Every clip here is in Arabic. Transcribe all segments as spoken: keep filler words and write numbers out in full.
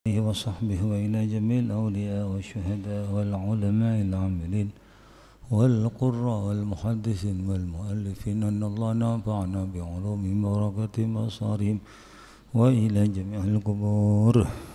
وصحبه وإلى جميع الأولياء والشهداء والعلماء العاملين والقراء والمحدثين والمؤلفين أن الله نفعنا بعلومهم وبركاتهم وأسرارهم وإلى جميع القبور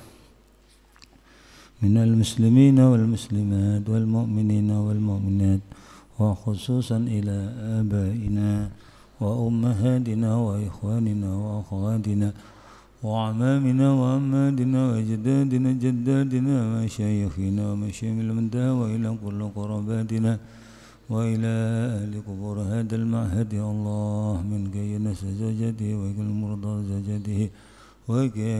من المسلمين والمسلمات والمؤمنين والمؤمنات وخصوصا إلى آبائنا وأمهاتنا وإخواننا وأخواتنا وأعمامنا وأمادنا وأجدادنا جدادنا ومشايخنا ومشايخ المنتهى وإلى كل قراباتنا وإلى أهل قبور هذا المعهد يا الله من كي زوجته وكل مرضى زوجته وكي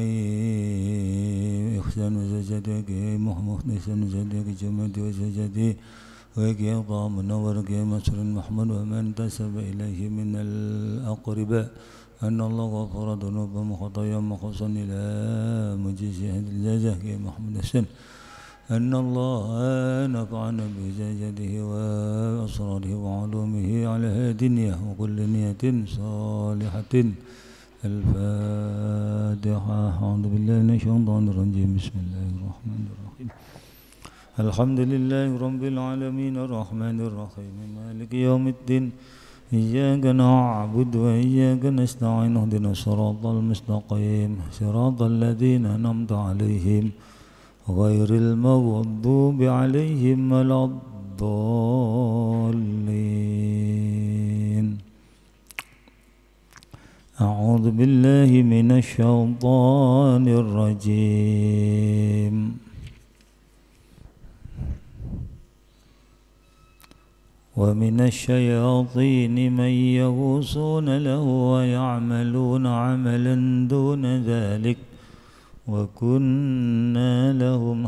إحسان زوجته وكي محسن زوجته وجماعته وزوجته وكي قام منور وكي مسر محمد ومن انتسب إليه من الأقرباء أن الله غفر ذنوبهم وخطاياهم وخصا إلى مجيز أهل الجزاء يا محمد حسن أن الله نفعنا بزوجته وأسراره وعلومه على هذه النية وكل نية صالحة. الفاتحة. أعوذ بالله من الشيطان الرجيم. بسم الله الرحمن الرحيم. الحمد لله رب العالمين الرحمن الرحيم مالك يوم الدين إياك نعبد وإياك نستعين اهدنا الصراط المستقيم صراط الذين أنعمت عليهم غير المغضوب عليهم ولا الضالين. أعوذ بالله من الشيطان الرجيم. ومن الشياطين من يغوصون له ويعملون عملا دون ذلك وكنا لهم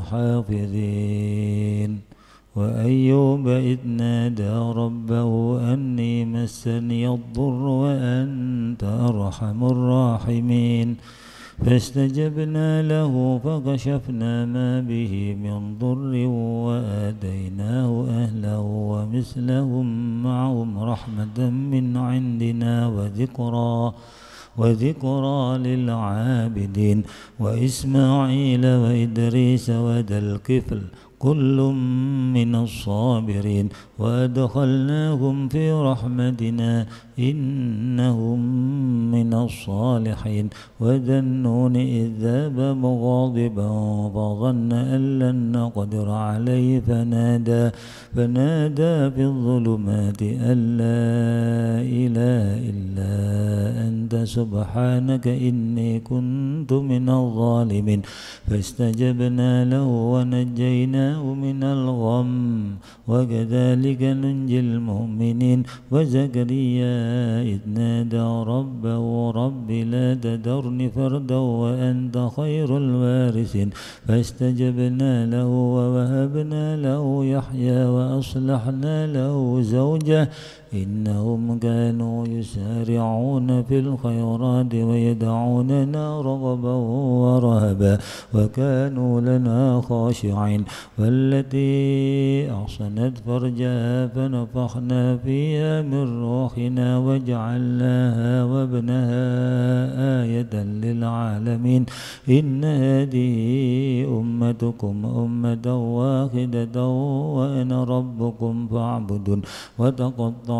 حافظين. وأيوب إذ نادى ربه أني مسني الضر وأنت أرحم الراحمين فاستجبنا له فكشفنا ما به من ضر وآتيناه أهله ومثلهم معهم رحمة من عندنا وذكرى وذكرى للعابدين وإسماعيل وإدريس وذا الكفل كل من الصابرين وأدخلناهم في رحمتنا إنهم من الصالحين. وذا النون إذ ذهب مغاضبا فظن أن لن نقدر عليه فنادى فنادى في الظلمات أن لا إله إلا أنت سبحانك إني كنت من الظالمين فاستجبنا له ونجيناه من الغم وكذلك ننجي المؤمنين. وزكريا إذ نادى ربه رب لا تذرني فردا وأنت خير الوارثين فاستجبنا له ووهبنا له يحيى وأصلحنا له زوجه إنهم كانوا يسارعون في الخيرات ويدعوننا رغبا ورهبا وكانوا لنا خاشعين. والتي أحصنت فرجها فنفخنا فيها من روحنا وجعلناها وابنها آية للعالمين. إن هذه أمتكم أمة واحدة وأنا ربكم فاعبدون وتقطعوا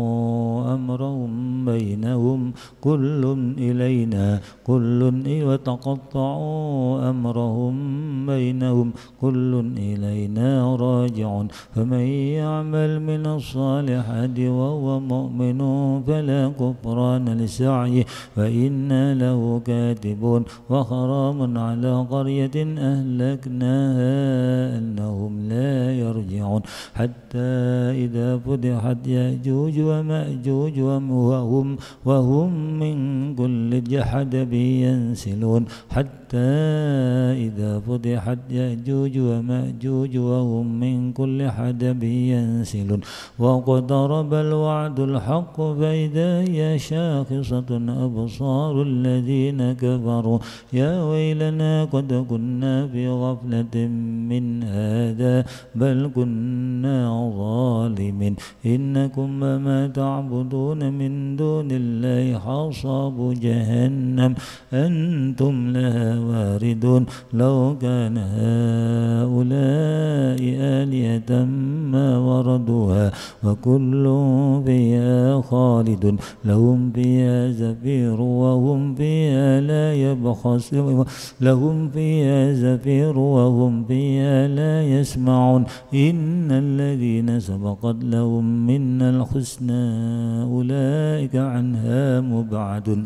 أمرهم بينهم كل إلينا كل وتقطعوا أمرهم بينهم كل إلينا راجعون. فمن يعمل من الصالحات وهو مؤمن فلا كفران لسعيه وإنا له كاتبون. وحرام على قرية أهلكناها أنهم لا يرجعون حتى إذا فتحت يأجوج ومأجوج وهم وهم من كل جحدب ينسلون حتى إذا فتحت يأجوج ومأجوج وهم من كل حدب ينسلون واقترب الوعد الحق فإذا هي شاخصة أبصار الذين كفروا يا ويلنا قد كنا في غفلة من هذا بل كنا ظالمين إنكم وما تعبدون من دون الله حصب جهنم أنتم لها واردون لو كان هؤلاء آلهة ما وردوها وكل فيها خالد لهم فيها زفير وهم فيها لا يبخسون لهم فيها زفير وهم فيها لا يسمعون إن الذين سبقت لهم منا الحسنى أولئك عنها مبعدون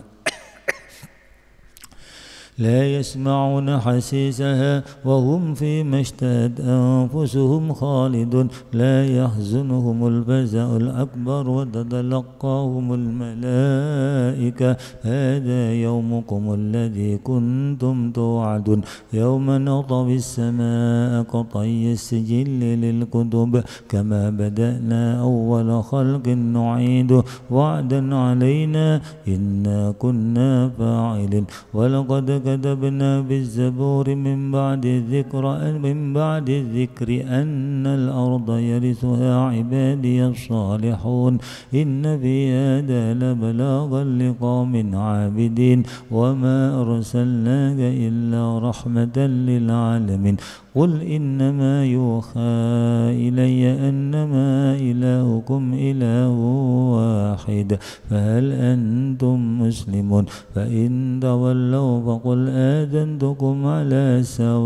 لا يسمعون حسيسها وهم فيما اشتهت أنفسهم خالدون لا يحزنهم الفزع الأكبر وتتلقاهم الملائكة هذا يومكم الذي كنتم توعدون يوم نطوي السماء كطي السجل للكتب كما بدأنا أول خلق نعيده وعدا علينا إنا كنا فاعلين ولقد كتبنا بالزبور من بعد الذكر من بعد الذكر أن الأرض يرثها عبادي الصالحون إن في هذا لبلاغا لقوم عابدين وما أرسلناك إلا رحمة للعالمين قل إنما يوحى إلي أنما إلهكم إله واحد فهل أنتم مسلمون فإن تولوا فقل آذنتكم على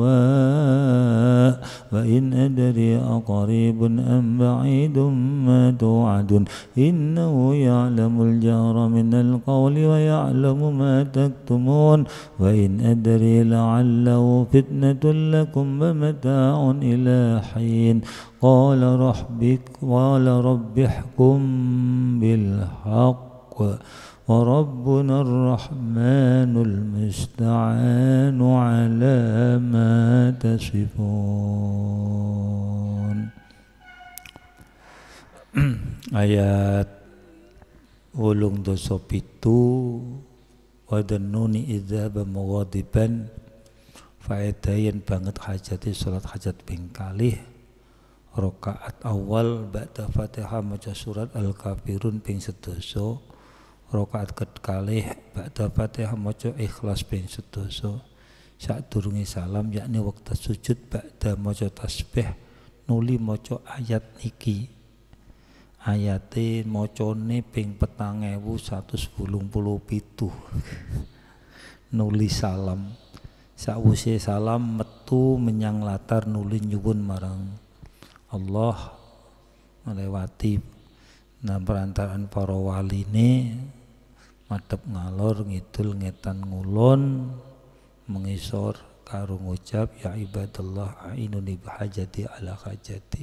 سواء وإن أدري أقريب أم بعيد ما توعدون إنه يعلم الجهر من القول ويعلم ما تكتمون وإن أدري لعله فتنة لكم متاع إلى حين قال ربك قال رب احكم بالحق وربنا الرحمن المستعان على ما تصفون. Ayat wolung doso pitu wadannuni idzaba mughadiban faedayan banget hajati salat hajat ping kalih rakaat awal ba'da Fatihah maca surat Al-Kafirun ping sedasa rakaat kalih ba'da Fatihah maca Ikhlas ping sedasa sadurunge salam yakni wektu sujud ba'da maca tasbih nuli maca ayat niki ayate macane ping petang ewu satus wolung puluh pitu nuli salam. Sakwise salam metu menyang latar nuli nyuwun marang Allah melewati nah perantaraan para waline madhep ngalor ngidul ngetan ngulon mengisor karo ngucap ya ibadallah ainuni bihajati ala hajati.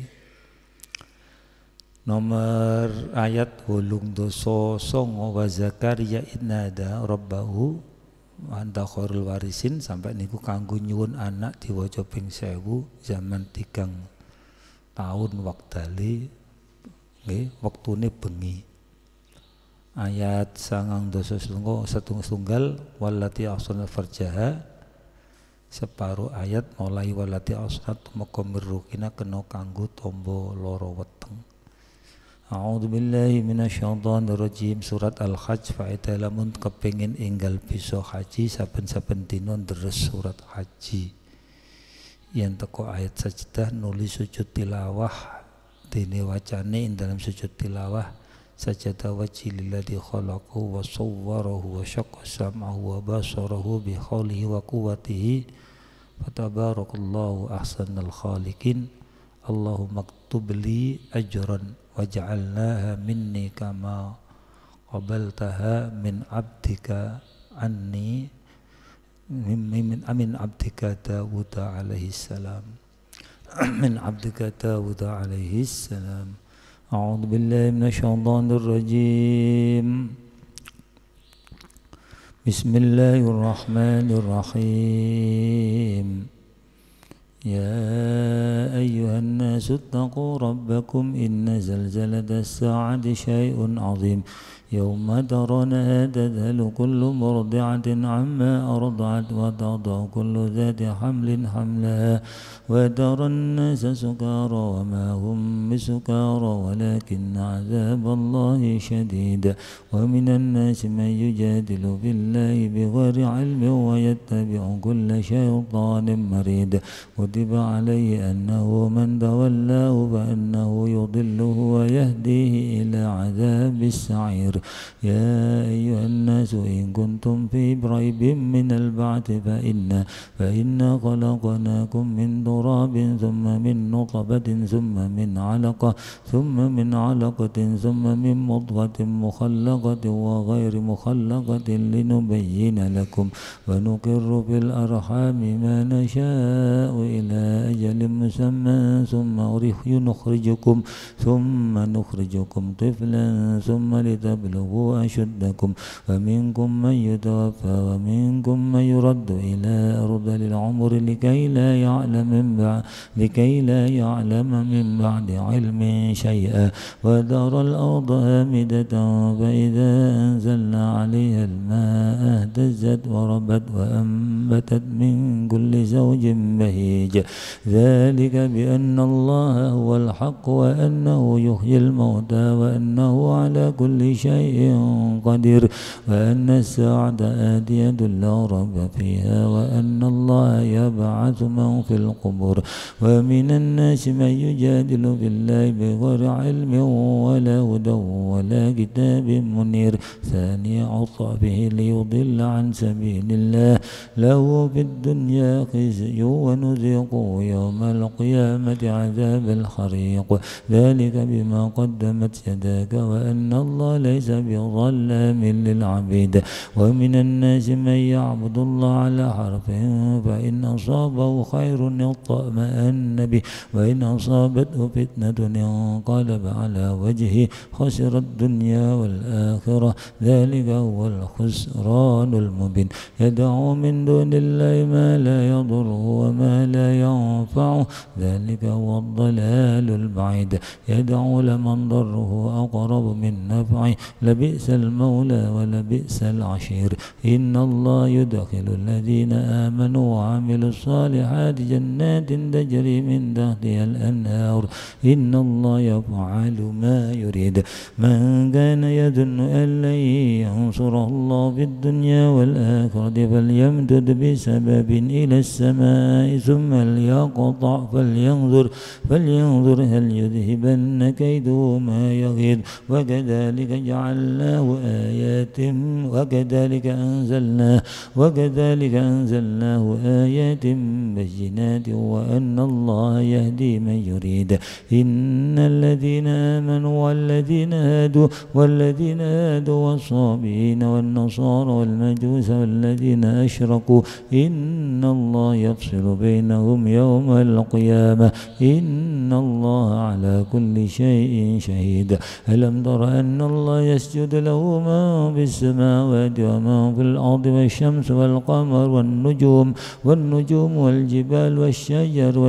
Nomor ayat wolung doso songo wa Zakaria idnada rabbahu anta khairul warisin sampai niku kanggo nyuwun anak diwaca ping sewu zaman tigang tahun waktale nggih wektune bengi. Ayat sangang doso setunggal wallati ahsanat farjaha separuh ayat mulai wallati ahsanat muqamirrukina kena kanggo tombo loro weteng. A'udzu billahi minasyaitonir rajim surat Al-Hajj faedah lamun kepengin enggal bisa haji saben-saben dina deres surat haji yen teko ayat sajdah nulis sujud tilawah dene wacane ing dalam sujud tilawah sajada wajhi lilladzi khalaqahu wa sawwarahu wa syaqqa sam'ahu wa basarahu bi haulihi wa quwwatihi fatabarakallahu ahsanul khaliqin Allahumma aktub li ajran waj'alnaha minni kama qabaltaha min abdika anni min amin abdika Dawud alaihi salam min abdika Dawud alaihi salam. A'udzu billahi minasyaitonir rajim. Bismillahirrahmanirrahim. الناس اتقوا ربكم إن زلزلة الساعة شيء عظيم يوم ترونها تذهل كل مرضعة عما أرضعت وتضع كل ذات حمل حملها وترى الناس سكارى وما هم بسكارى ولكن عذاب الله شديد ومن الناس من يجادل في الله بغير علم ويتبع كل شيطان مريد كتب عليه أنه من تولاه فأنه يضله ويهديه إلى عذاب السعير يا أيها الناس إن كنتم في ريب من البعث فإنا فإنا خلقناكم من تراب ثم من نطفة ثم من علقة ثم من علقة ثم من مضغة مخلقة وغير مخلقة لنبين لكم ونقر في الأرحام ما نشاء إلى أجل مسمى ثم نخرجكم ثم نخرجكم طفلا ثم لتبلغوا أشدكم ومنكم من يتوفى ومنكم من يرد إلى أرذل العمر لكي لا يعلم من بعد لكي لا يعلم من بعد علم شيئا وترى الأرض هامدة فإذا أنزلنا عليها الماء اهتزت وربت وأنبتت من كل زوج بهيج ذلك بأن الله هو الحق وأنه يحيي الموتى وأنه على كل شيء قدير وأن الساعة آتية لا ريب فيها وأن الله يبعث من في القبور ومن الناس من يجادل في الله بغير علم ولا هدى ولا كتاب منير ثاني عطفه ليضل عن سبيل الله له في الدنيا خزي ونذيقه يوم القيامة عذاب الحريق ذلك بما قدمت يداك وأن الله ليس بظلام للعبيد ومن الناس من يعبد الله على حرف فإن أصابه خير اطمأن به وإن أصابته فتنة انقلب على وجهه خسر الدنيا والآخرة ذلك هو الخسران المبين يدعو من دون الله ما لا يضره وما لا ينفعه ذلك هو الضلال البعيد يدعو لمن ضره أقرب من نفعه لبئس المولى ولبئس العشير إن الله يدخل الذين آمنوا وعملوا الصالحات جنات تجري من تحتها الأنهار إن الله يفعل ما يريد من كان يظن أن لن ينصره الله في الدنيا والآخرة فليمدد بسبب إلى السماء ثم ليقطع فلينظر فلينظر هل يذهبن كيده ما يغيظ وكذلك جعلناه آيات وكذلك أنزلناه وكذلك أنزلناه آيات بينات وأن الله يهدي من يريد إن الذين آمنوا والذين هادوا والذين هادوا والصابئين والنصارى والمجوس والذين أشركوا إن الله يفصل بينهم يوم القيامة إن الله على كل شيء شهيد ألم تر أن الله يسجد له ما في السماوات وما في الأرض والشمس والقمر والنجوم والنجوم والجبال والشجر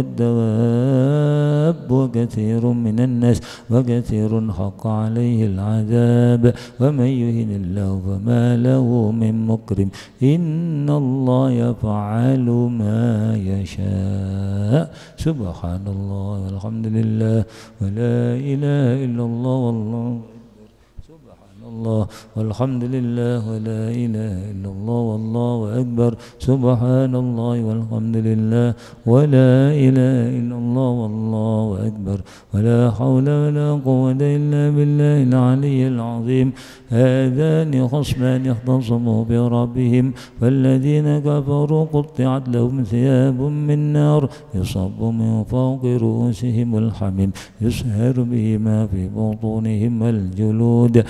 والدواب وكثير من الناس وكثير حق عليه العذاب ومن يهن الله فما له من مكرم إن الله يفعل ما يشاء سبحان الله والحمد لله ولا إله إلا الله والله الله والحمد لله ولا إله إلا الله والله أكبر سبحان الله والحمد لله ولا إله إلا الله والله أكبر ولا حول ولا قوة إلا بالله العلي العظيم هذان خصمان اختصموا بربهم فالذين كفروا قطعت لهم ثياب من نار يصب من فوق رؤوسهم الحميم يسهر به ما في بطونهم والجلود ولو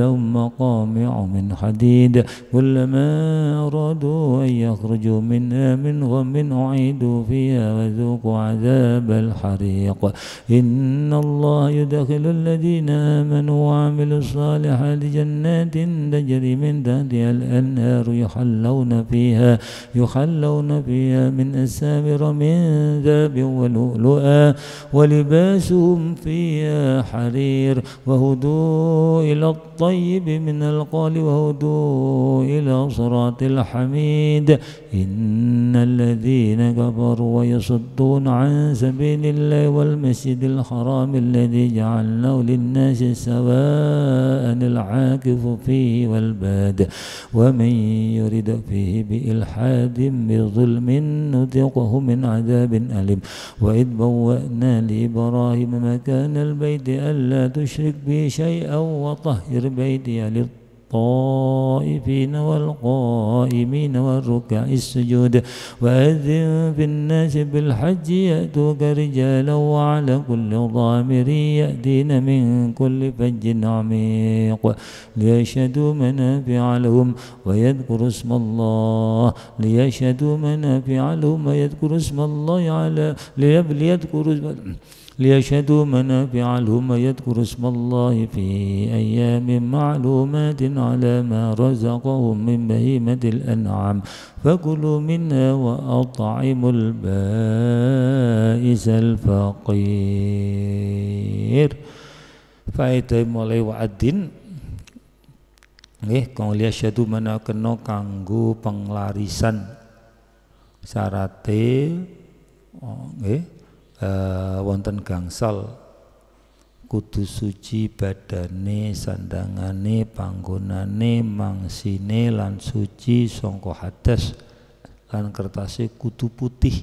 لهم مقامع من حديد كلما أرادوا أن يخرجوا منها من غم أعيدوا فيها وذوقوا عذاب الحريق إن الله يدخل الذين آمنوا وعملوا الصالحات جنات تجري من تحتها الأنهار يحلون فيها يحلون فيها من أساور من ذهب ولؤلؤا ولباسهم فيها حرير وهدوا إلى الطيب من القول وهدوا إلى صراط الحميد إن الذين كفروا ويصدون عن سبيل الله والمسجد الحرام الذي جعلناه للناس سواء العاكف فيه والباد ومن يرد فيه بإلحاد بظلم نذقه من عذاب أليم وإذ بوأنا لإبراهيم مكان البيت ألا تشرك بي شيئا وطهر بيتي للطائفين والقائمين والركع السجود وأذن في الناس بالحج يأتوك رجالا وعلى كل ضامر يأتين من كل فج عميق ليشهدوا منافع لهم ويذكروا اسم الله ليشهدوا منافع لهم ويذكروا اسم الله على ليذكروا ليشهدوا منافع لهم ويذكروا اسم الله في أيام معلومات على ما رزقهم من بهيمة الأنعام فكلوا منها وأطعموا البائس الفقير. Faedah mulai wa'adin nggih kang liyasyadu manakena kanggo penglarisan syarate nggih Uh, wonten gangsal kudu suci badane sandangane panggonane mangsine lan suci sangka hadas lan kertase kudu putih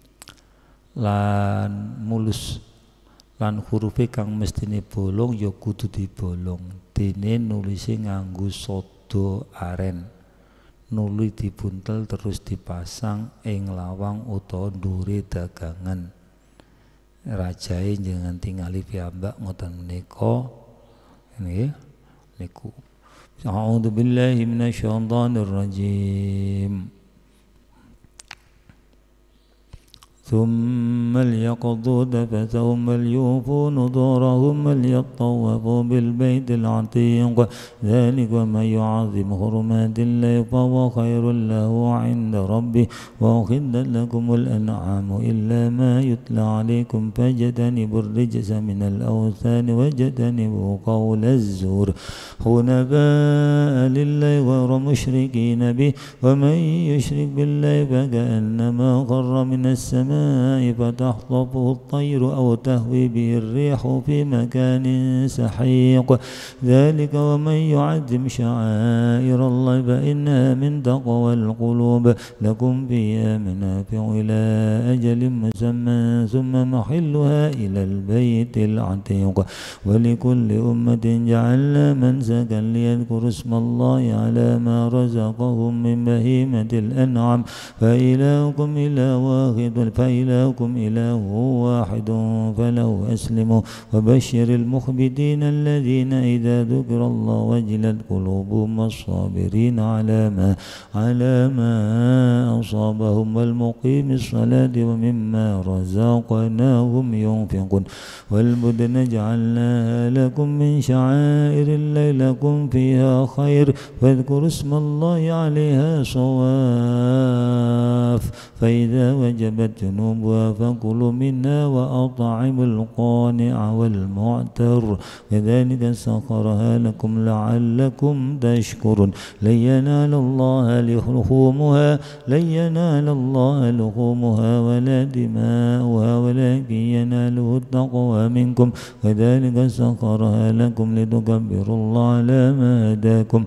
lan mulus lan hurufe kang mestine bolong ya kudu dibolong dene nulise nganggo sodo aren nuli dibuntel terus dipasang ing lawang utawa ndure dagangan rajae jangan tingali piyambak ngoten menika nggih niku a'udzu billahi minasyaitonir rajim ثم ليقضوا تفثهم وليوفوا نذورهم وليطوفوا بالبيت العتيق ذلك ومن يعظم حرمات الله فهو خير له عند ربه وأحلت لكم الأنعام إلا ما يتلى عليكم فاجتنبوا الرجس من الأوثان واجتنبوا قول الزور حنفاء لله غير مشركين به ومن يشرك بالله فكأنما خر من السماء فتخطفه الطير أو تهوي به الريح في مكان سحيق ذلك ومن يعظم شعائر الله فإنها من تقوى القلوب لكم فيها منافع إلى أجل مسمى ثم محلها إلى البيت العتيق ولكل أمة جعلنا منسكا ليذكروا اسم الله على ما رزقهم من بهيمة الأنعام فإلهكم إله واحد فإلهكم إله واحد فله أسلموا وبشر المخبتين الذين إذا ذكر الله وجلت قلوبهم والصابرين على ما على ما أصابهم والمقيم الصلاة ومما رزقناهم ينفقون والبدن جعلناها لكم من شعائر الله لكم فيها خير فاذكروا اسم الله عليها صواف فإذا وجبت جنوبها فكلوا منها وأطعموا القانع والمعتر كذلك سخرها لكم لعلكم تشكرون لن ينال الله لحومها لن ينال الله لحومها ولا دماؤها ولكن يناله التقوى منكم كذلك سخرها لكم لتكبروا الله على ما هداكم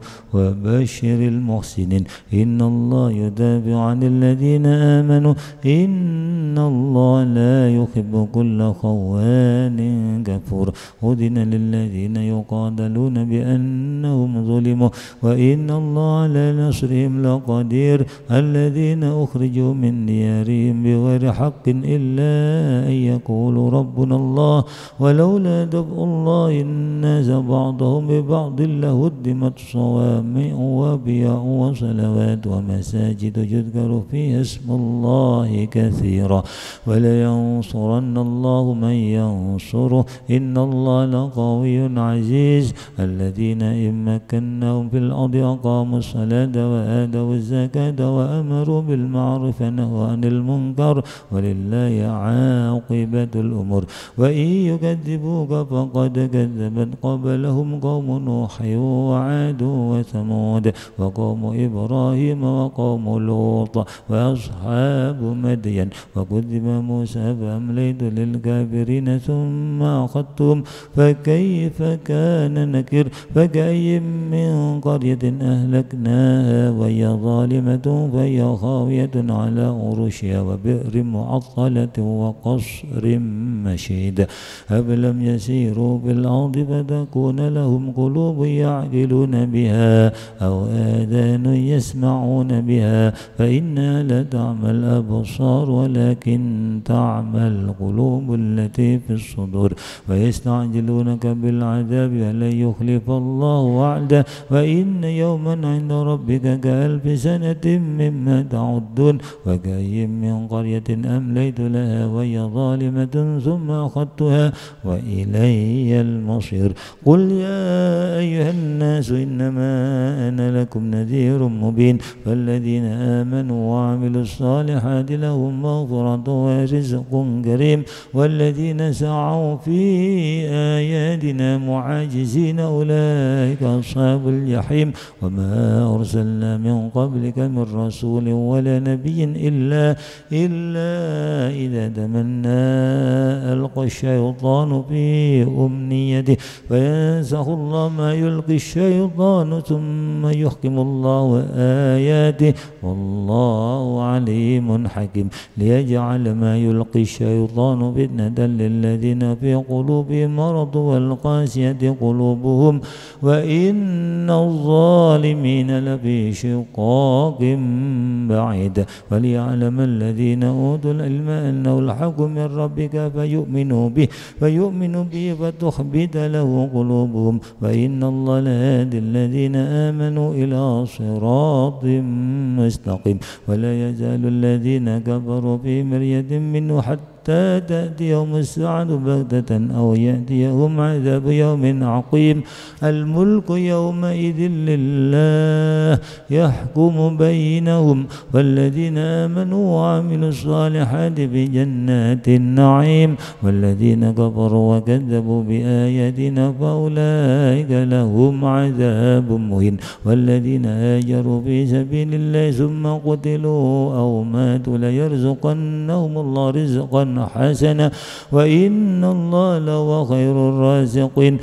وبشر المحسنين إن الله يدافع عن الذين آمنوا إن إن الله لا يحب كل خوان كفور أذن للذين يقاتلون بأنهم ظلموا وإن الله على نصرهم لقدير الذين أخرجوا من ديارهم بغير حق إلا أن يقولوا ربنا الله ولولا دفع الله الناس بعضهم ببعض لهدمت صوامع وبيع وصلوات ومساجد يذكر فيها اسم الله كثيرا ولينصرن الله من ينصره إن الله لقوي عزيز الذين إن مكناهم في الأرض أقاموا الصلاة وآتوا الزكاة وأمروا بالمعروف ونهوا عن المنكر ولله عاقبة الأمور وإن يكذبوك فقد كذبت قبلهم قوم نوح وعاد وثمود وقوم إبراهيم وقوم لوط وأصحاب مدين وكذب موسى فأمليت للكافرين ثم أخذتهم فكيف كان نكر فكأي من قرية أهلكناها وهي ظالمة فهي خاوية على عروشها وبئر معطلة وقصر مشيد أفلم يسيروا في الأرض فتكون لهم قلوب يعقلون بها أو آذان يسمعون بها فإنها لا تعمى الأبصار ولكن تعمى القلوب التي في الصدور ويستعجلونك بالعذاب ولن يخلف الله وعده وإن يوما عند ربك كألف سنة مما تعدون وكأي من قرية أمليت لها وهي ظالمة ثم أخذتها وإلي المصير قل يا أيها الناس إنما أنا لكم نذير مبين فالذين آمنوا وعملوا الصالحات لهم مغفرة ورزق كريم والذين سعوا في آياتنا معاجزين أولئك أصحاب الجحيم وما أرسلنا من قبلك من رسول ولا نبي إلا إلا إذا تمنى ألقى الشيطان في أمنيته فينسخ الله ما يلقي الشيطان ثم يحكم الله آياته والله عليم حكيم ليجعل ما يلقي الشيطان فتنة للذين في قلوبهم مرض والقاسية قلوبهم وإن الظالمين لفي شقاق بعيد وليعلم الذين أوتوا العلم أنه الحق من ربك فيؤمنوا به فيؤمنوا به فتخبت له قلوبهم وإن الله لهادي الذين آمنوا إلى صراط مستقيم ولا يزال الذين كفروا في مرية منه حتى تأتيهم الساعة بغتة أو يأتيهم عذاب يوم عقيم الملك يومئذ لله يحكم بينهم والذين آمنوا وعملوا الصالحات في جنات النعيم والذين كفروا وكذبوا بآياتنا فأولئك لهم عذاب مهين والذين هاجروا في سبيل الله ثم قتلوا أو ماتوا ليرزقنهم الله رزقا حسنا وإن الله لهو خير الرازقين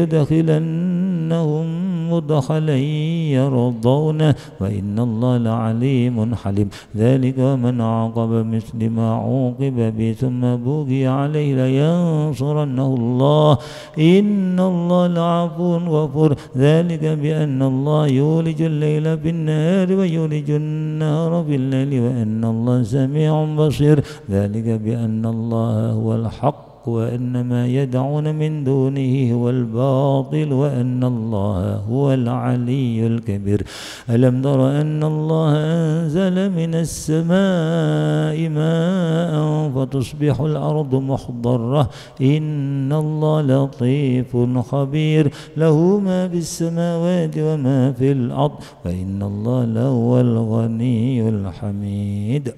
ليدخلنهم مدخلا يرضونه وإن الله لعليم حليم ذلك ومن عاقب مثل ما عوقب به ثم بغي عليه لينصرنه الله إن الله لعفو غفور ذلك بأن الله يولج الليل في النهار ويولج النهار في الليل وأن الله سميع بصير ذلك بأن الله هو الحق وأن ما يدعون من دونه هو الباطل وأن الله هو العلي الكبير ألم تر أن الله أنزل من السماء ماء فتصبح الأرض مخضرة إن الله لطيف خبير له ما في السماوات وما في الأرض فإن الله لهو الغني الحميد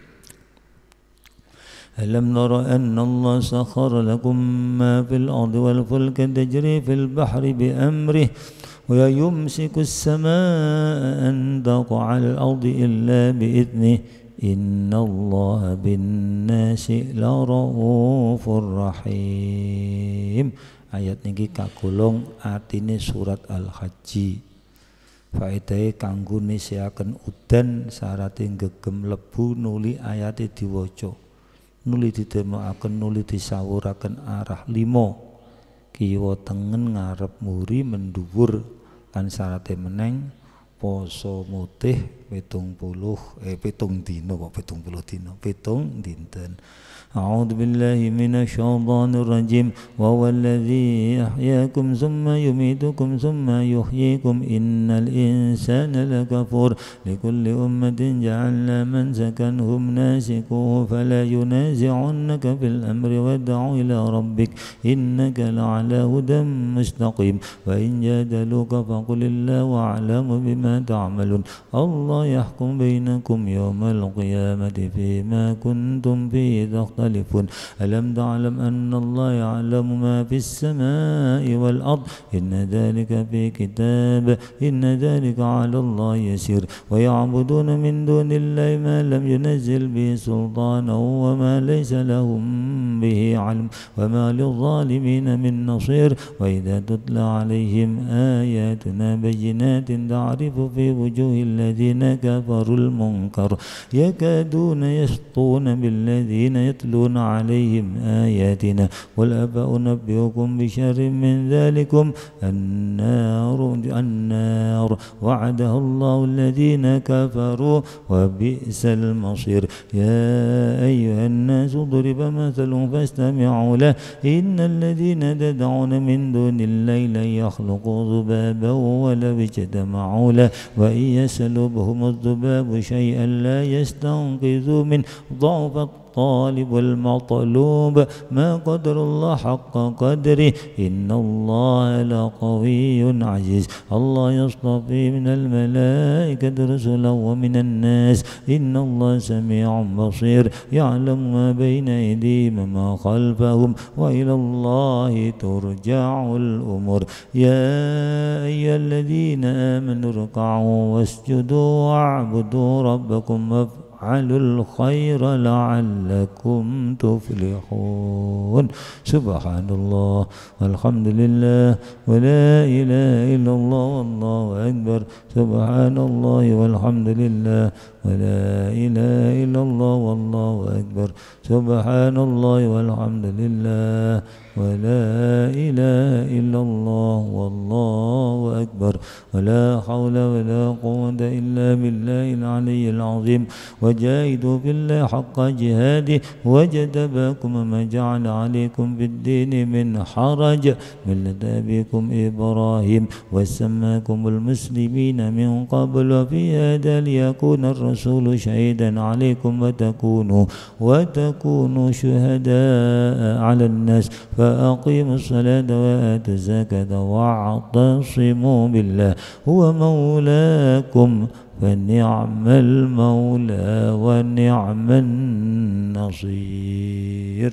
ألم نر أن الله سخر لكم ما في الأرض والفلك تجري في البحر بأمره ويمسك السماء أن تقع على الأرض إلا بإذنه إن الله بالناس لرؤوف رحيم. Ayat niki kagolong artine surat Al-Hajj. Faedahe kanggo nisyaken udan sarate gegem lebu nuli ayate diwaca. nuli didemekaken nuli disawuraken arah lima kiwa tengen ngarep muri mendhuwur lan syaraté meneng poso mutih pitung puluh eh pitung dina kok pitung puluh dina pitung dinten. A'udzu billahi minasyaitonir rajim wa huwallazi ahyaakum tsumma yumitukum tsumma yuhyikum innal insana lakafur likulli ummatin ja'alna mansakan hum nasikuhu fala yunazi'unnaka fil amri wad'u ila rabbik innaka la'ala hudan mustaqim wa in jadaluka faqulillahu a'lamu bima ta'malun Allah yahkum bainakum yawmal qiyamati fima kuntum fihi takhtalifun ألم تعلم أن الله يعلم ما في السماء والأرض إن ذلك في كتاب إن ذلك على الله يسير ويعبدون من دون الله ما لم ينزل به سلطانا وما ليس لهم به علم وما للظالمين من نصير وإذا تتلى عليهم آياتنا بينات تعرف في وجوه الذين كفروا المنكر يكادون يسطون بالذين يتلون عليهم آياتنا قل أفأنبئكم بشر من ذلكم النار النار وعدها الله الذين كفروا وبئس المصير يا أيها الناس ضرب مثل فاستمعوا له إن الذين تدعون من دون الله لن يخلقوا ذبابا ولو اجتمعوا له وإن يسلبهم الذباب شيئا لا يستنقذوا منه ضعف الطالب والمطلوب ما قدر الله حق قدره إن الله لقوي عزيز الله يصطفي من الملائكة رسلا ومن الناس إن الله سميع بصير يعلم ما بين أيديهم وما خلفهم وإلى الله ترجع الأمور يا أيها الذين آمنوا اركعوا واسجدوا واعبدوا ربكم افعلوا الخير لعلكم تفلحون سبحان الله والحمد لله ولا إله إلا الله والله أكبر سبحان الله والحمد لله ولا إله إلا الله والله أكبر سبحان الله والحمد لله ولا إله إلا الله والله أكبر ولا حول ولا قوة إلا بالله العلي العظيم وجاهدوا بالله حق جهاده وجتباكم وما جعل عليكم في الدين من حرج ملة أبيكم إبراهيم وسماكم المسلمين من قبل وفي هذا ليكون الرسول شهيدا عليكم وتكونوا وتكونوا شهداء على الناس فأقيموا الصلاة وآتوا الزكاة واعتصموا بالله هو مولاكم فنعم المولى ونعم النصير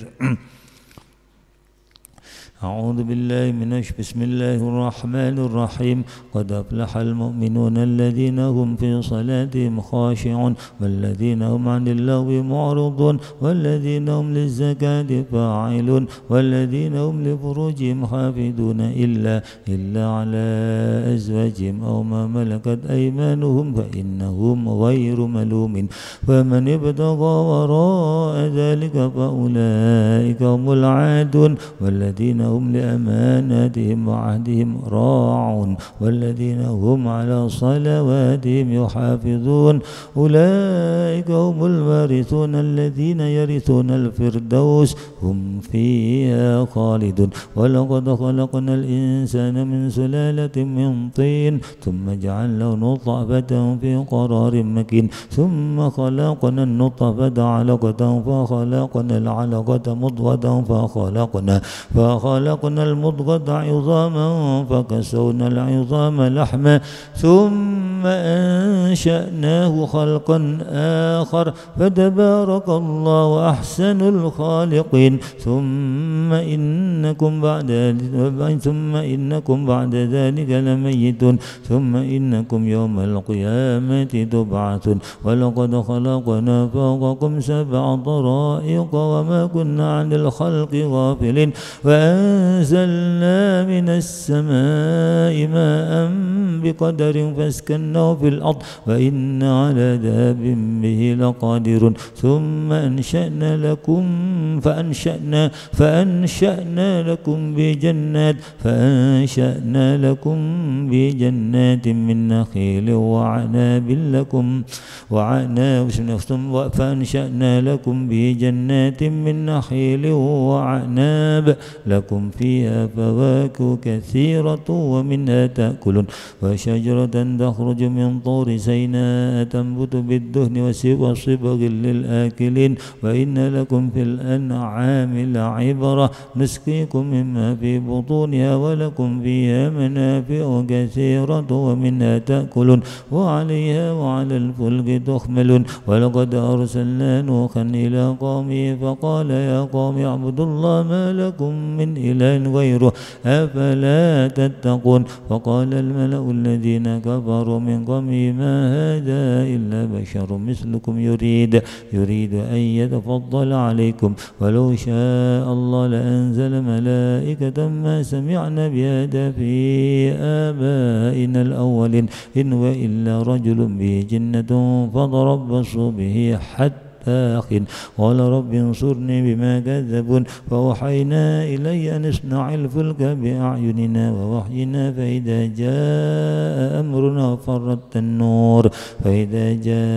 أعوذ بالله من الشيطان بسم الله الرحمن الرحيم قد أفلح المؤمنون الذين هم في صلاتهم خاشعون والذين هم عن اللغو معرضون والذين هم للزكاة فاعلون والذين هم لفروجهم حافظون إلا إلا على أزواجهم أو ما ملكت أيمانهم فإنهم غير ملومين فمن ابتغى وراء ذلك فأولئك هم العادون والذين هم لأماناتهم وعهدهم راعون والذين هم على صلواتهم يحافظون أولئك هم الوارثون الذين يرثون الفردوس هم فيها خالدون ولقد خلقنا الإنسان من سلالة من طين ثم جعلناه نطفة في قرار مكين ثم خلقنا النطفة علقة فخلقنا العلقة مضغة فخلقنا فخلقنا خلقنا المضغة عظاما فكسونا العظام لحما ثم أنشأناه خلقا آخر فتبارك الله أحسن الخالقين ثم إنكم بعد ثم إنكم بعد ذلك لميتون ثم إنكم يوم القيامة تبعثون ولقد خلقنا فوقكم سبع طرائق وما كنا عن الخلق غافلين وأن وأنزلنا من السماء ماء بقدر فاسكناه في الأرض وإنا على ذهاب به لقادرون ثم أنشأنا لكم فأنشأنا فأنشأنا لكم بجنات فأنشأنا لكم بجنات من نخيل وعناب لكم وعناب فأنشأنا لكم بجنات من نخيل وعناب لكم فيها فواكه كثيرة ومنها تأكلون وشجرة تخرج من طور سيناء تنبت بالدهن وصبغ للآكلين وإن لكم في الأنعام لعبرة نسقيكم مما في بطونها ولكم فيها منافع كثيرة ومنها تأكلون وعليها وعلى الفلك تحملون ولقد أرسلنا نوحا إلى قومه فقال يا قوم اعبدوا الله ما لكم من إله غيره أفلا تتقون فقال الملأ الذين كفروا من قومه ما هذا إلا بشر مثلكم يريد يريد أن يتفضل عليكم ولو شاء الله لأنزل ملائكة ما سمعنا بهذا في آبائنا الأولين إن وإلا رجل به جنة فتربصوا به حتى آخر قال رب انصرني بما كذبون فأوحينا إلي أن اصنع الفلك بأعيننا ووحينا فإذا جاء أمرنا وفرت النور فإذا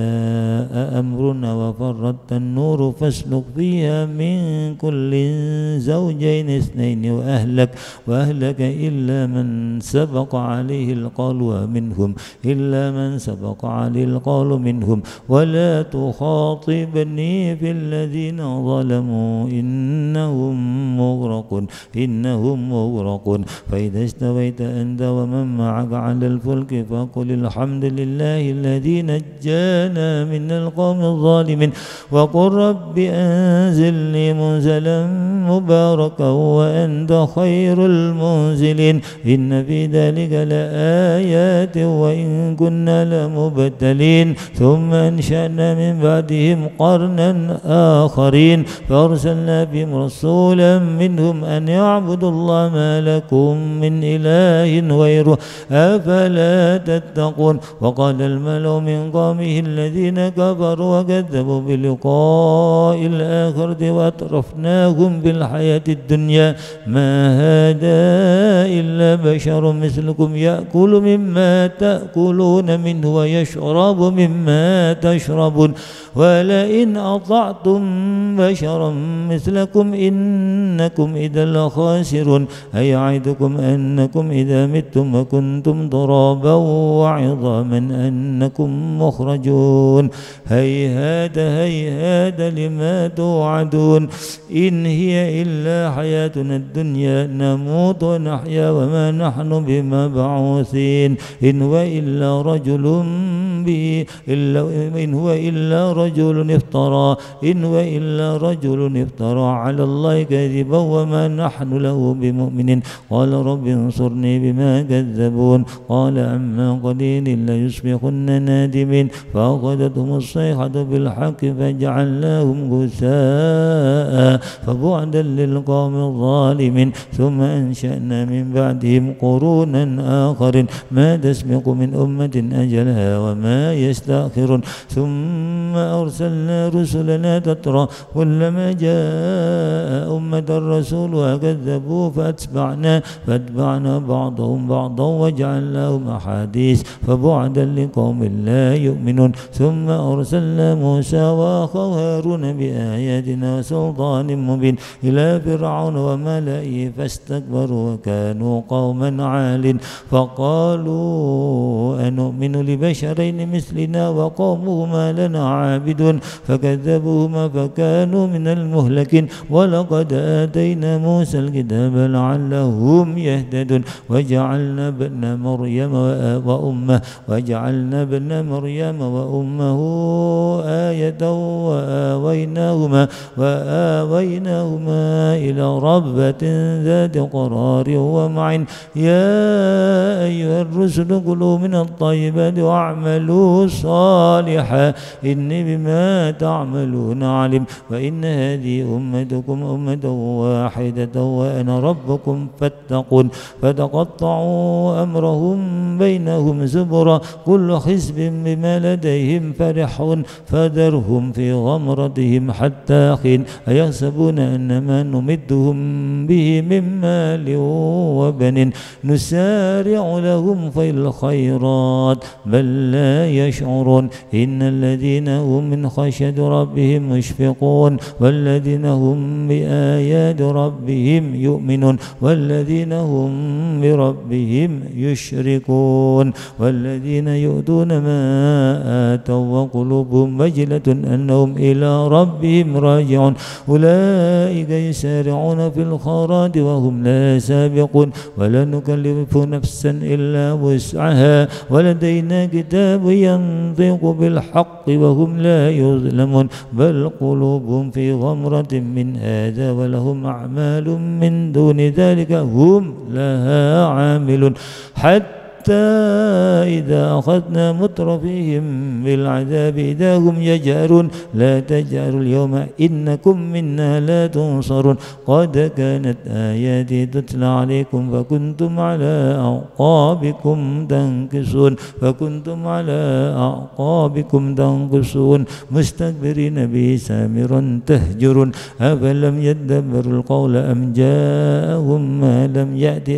جاء أمرنا وفرت النور فاسلك فيها من كل زوجين اثنين وأهلك وأهلك إلا من سبق عليه القول منهم إلا من سبق عليه القول منهم ولا تخاطب بني في الذين ظلموا إنهم مغرقون إنهم مغرقون فإذا استويت أنت ومن معك على الفلك فقل الحمد لله الذي نجانا من القوم الظالمين وقل رب أنزلني منزلا مباركا وأنت خير المنزلين إن في ذلك لآيات وإن كنا لمبتلين ثم أنشأنا من بعدهم قرنا آخرين فأرسلنا بهم رسولا منهم أن يعبدوا الله ما لكم من إله غيره أفلا تتقون وقال الملأ من قومه الذين كفروا وكذبوا بلقاء الآخرة وأترفناهم بالحياة الدنيا ما هذا إلا بشر مثلكم يأكل مما تأكلون منه ويشرب مما تشربون ولئن أطعتم بشرا مثلكم إنكم إذا لخاسرون أيعدكم أنكم إذا متم وكنتم ترابا وعظاما أنكم مخرجون هيهات هيهات لما توعدون إن هي إلا حياتنا الدنيا نموت ونحيا وما نحن بمبعوثين إن هو إلا رجل به إلا إن هو إلا رجل افترى إن هو إلا رجل افترى على الله كذبا وما نحن له بمؤمنين قال رب انصرني بما كذبون قال أما قليل ليصبحن نادمين فأخذتهم الصيحة بالحق فجعلناهم غثاء فبعدا للقوم الظالمين ثم أنشأنا من بعدهم قرونا آخرين ما تسبق من أمة أجلها وما يستأخرون ثم أرسلنا رسلنا تترى كلما جاء أمة الرسول وكذبوا فأتبعنا فأتبعنا بعضهم بعضا وجعلناهم أحاديث فبعدا لقوم لا يؤمنون ثم أرسلنا موسى وأخاه هارون بآياتنا وسلطان مبين إلى فرعون وملئه فاستكبروا وكانوا قوما عال فقالوا أنؤمن لبشرين مثلنا وقومهما لنا عابدون فكذبوهما فكانوا من المهلكين ولقد آتينا موسى الكتاب لعلهم يهتدون وجعلنا ابن مريم وأمه وجعلنا ابن مريم وأمه آية وآويناهما وآويناهما إلى ربة ذات قرار ومعين يا أيها الرسل كلوا من الطيبات واعملوا صالحا إني بما بما تعملون عليم وإن هذه أمتكم أمة واحدة وأنا ربكم فاتقون فتقطعوا أمرهم بينهم زبرا كل حزب بما لديهم فرحون فذرهم في غمرتهم حتى حين أيحسبون أن ما نمدهم به من مال وبنين نسارع لهم في الخيرات بل لا يشعرون إن الذين هم من خشية ربهم مشفقون والذين هم بآيات ربهم يؤمنون والذين هم بربهم يشركون والذين يؤتون ما آتوا وقلوبهم وجلة أنهم إلى ربهم راجعون أولئك يسارعون في الخيرات وهم لا سابقون ولا نكلف نفسا إلا وسعها ولدينا كتاب ينطق بالحق وهم لا يظلمون بل قلوبهم في غمرة من هذا ولهم أعمال من دون ذلك هم لها عاملون حتى إذا أخذنا مترفيهم بالعذاب إذا هم يجأرون لا تجأروا اليوم إنكم منا لا تنصرون قد كانت آياتي تتلى عليكم فكنتم على أعقابكم تنكصون فكنتم على أعقابكم تنكصون مستكبرين به سامرا تهجرون أفلم يدبروا القول أم جاءهم ما لم يأت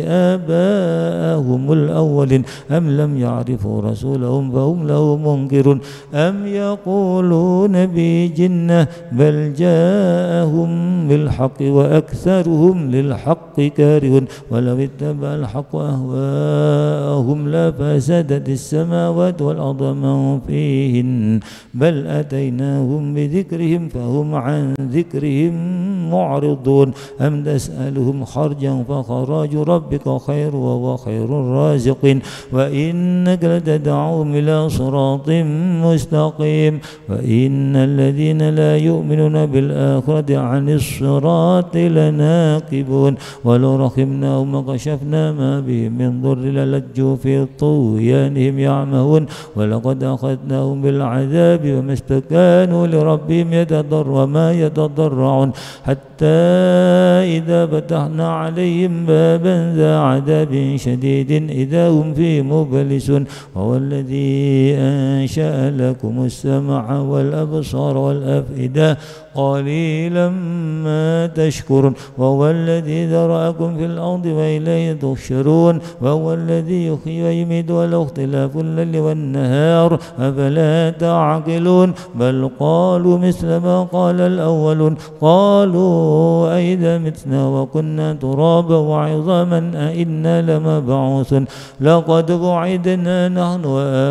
آباءهم الأولين أم لم يعرفوا رسولهم فهم له منكرون أم يقولون بجنة بل جاءهم بالحق وأكثرهم للحق كارهون ولو اتبع الحق أهواءهم لفسدت السماوات والأرض ومن فيهن بل أتيناهم بذكرهم فهم عن ذكرهم معرضون أم تسألهم خرجا فخراج ربك خير وهو خير الرازقين وإنك لتدعوهم إلى صراط مستقيم وإن الذين لا يؤمنون بالآخرة عن الصراط لناكبون ولو رحمناهم وكشفنا ما بهم من ضر للجوا في طغيانهم يعمهون ولقد أخذناهم بالعذاب وما استكانوا لربهم يتضر وما يتضرعون حتى إذا فتحنا عليهم بابا ذا عذاب شديد إذا هم فيه مبلسون وهو الذي أنشأ لكم السمع والأبصار والأفئدة قليلا ما تشكرون وهو الذي ذرأكم في الأرض وإليه تحشرون وهو الذي يحيي ويميت وله اختلاف الليل والنهار أفلا تعقلون بل قالوا مثل ما قال الأولون قالوا أئذا متنا وكنا ترابا وعظاما أئنا لمبعوثون لقد وعدنا نحن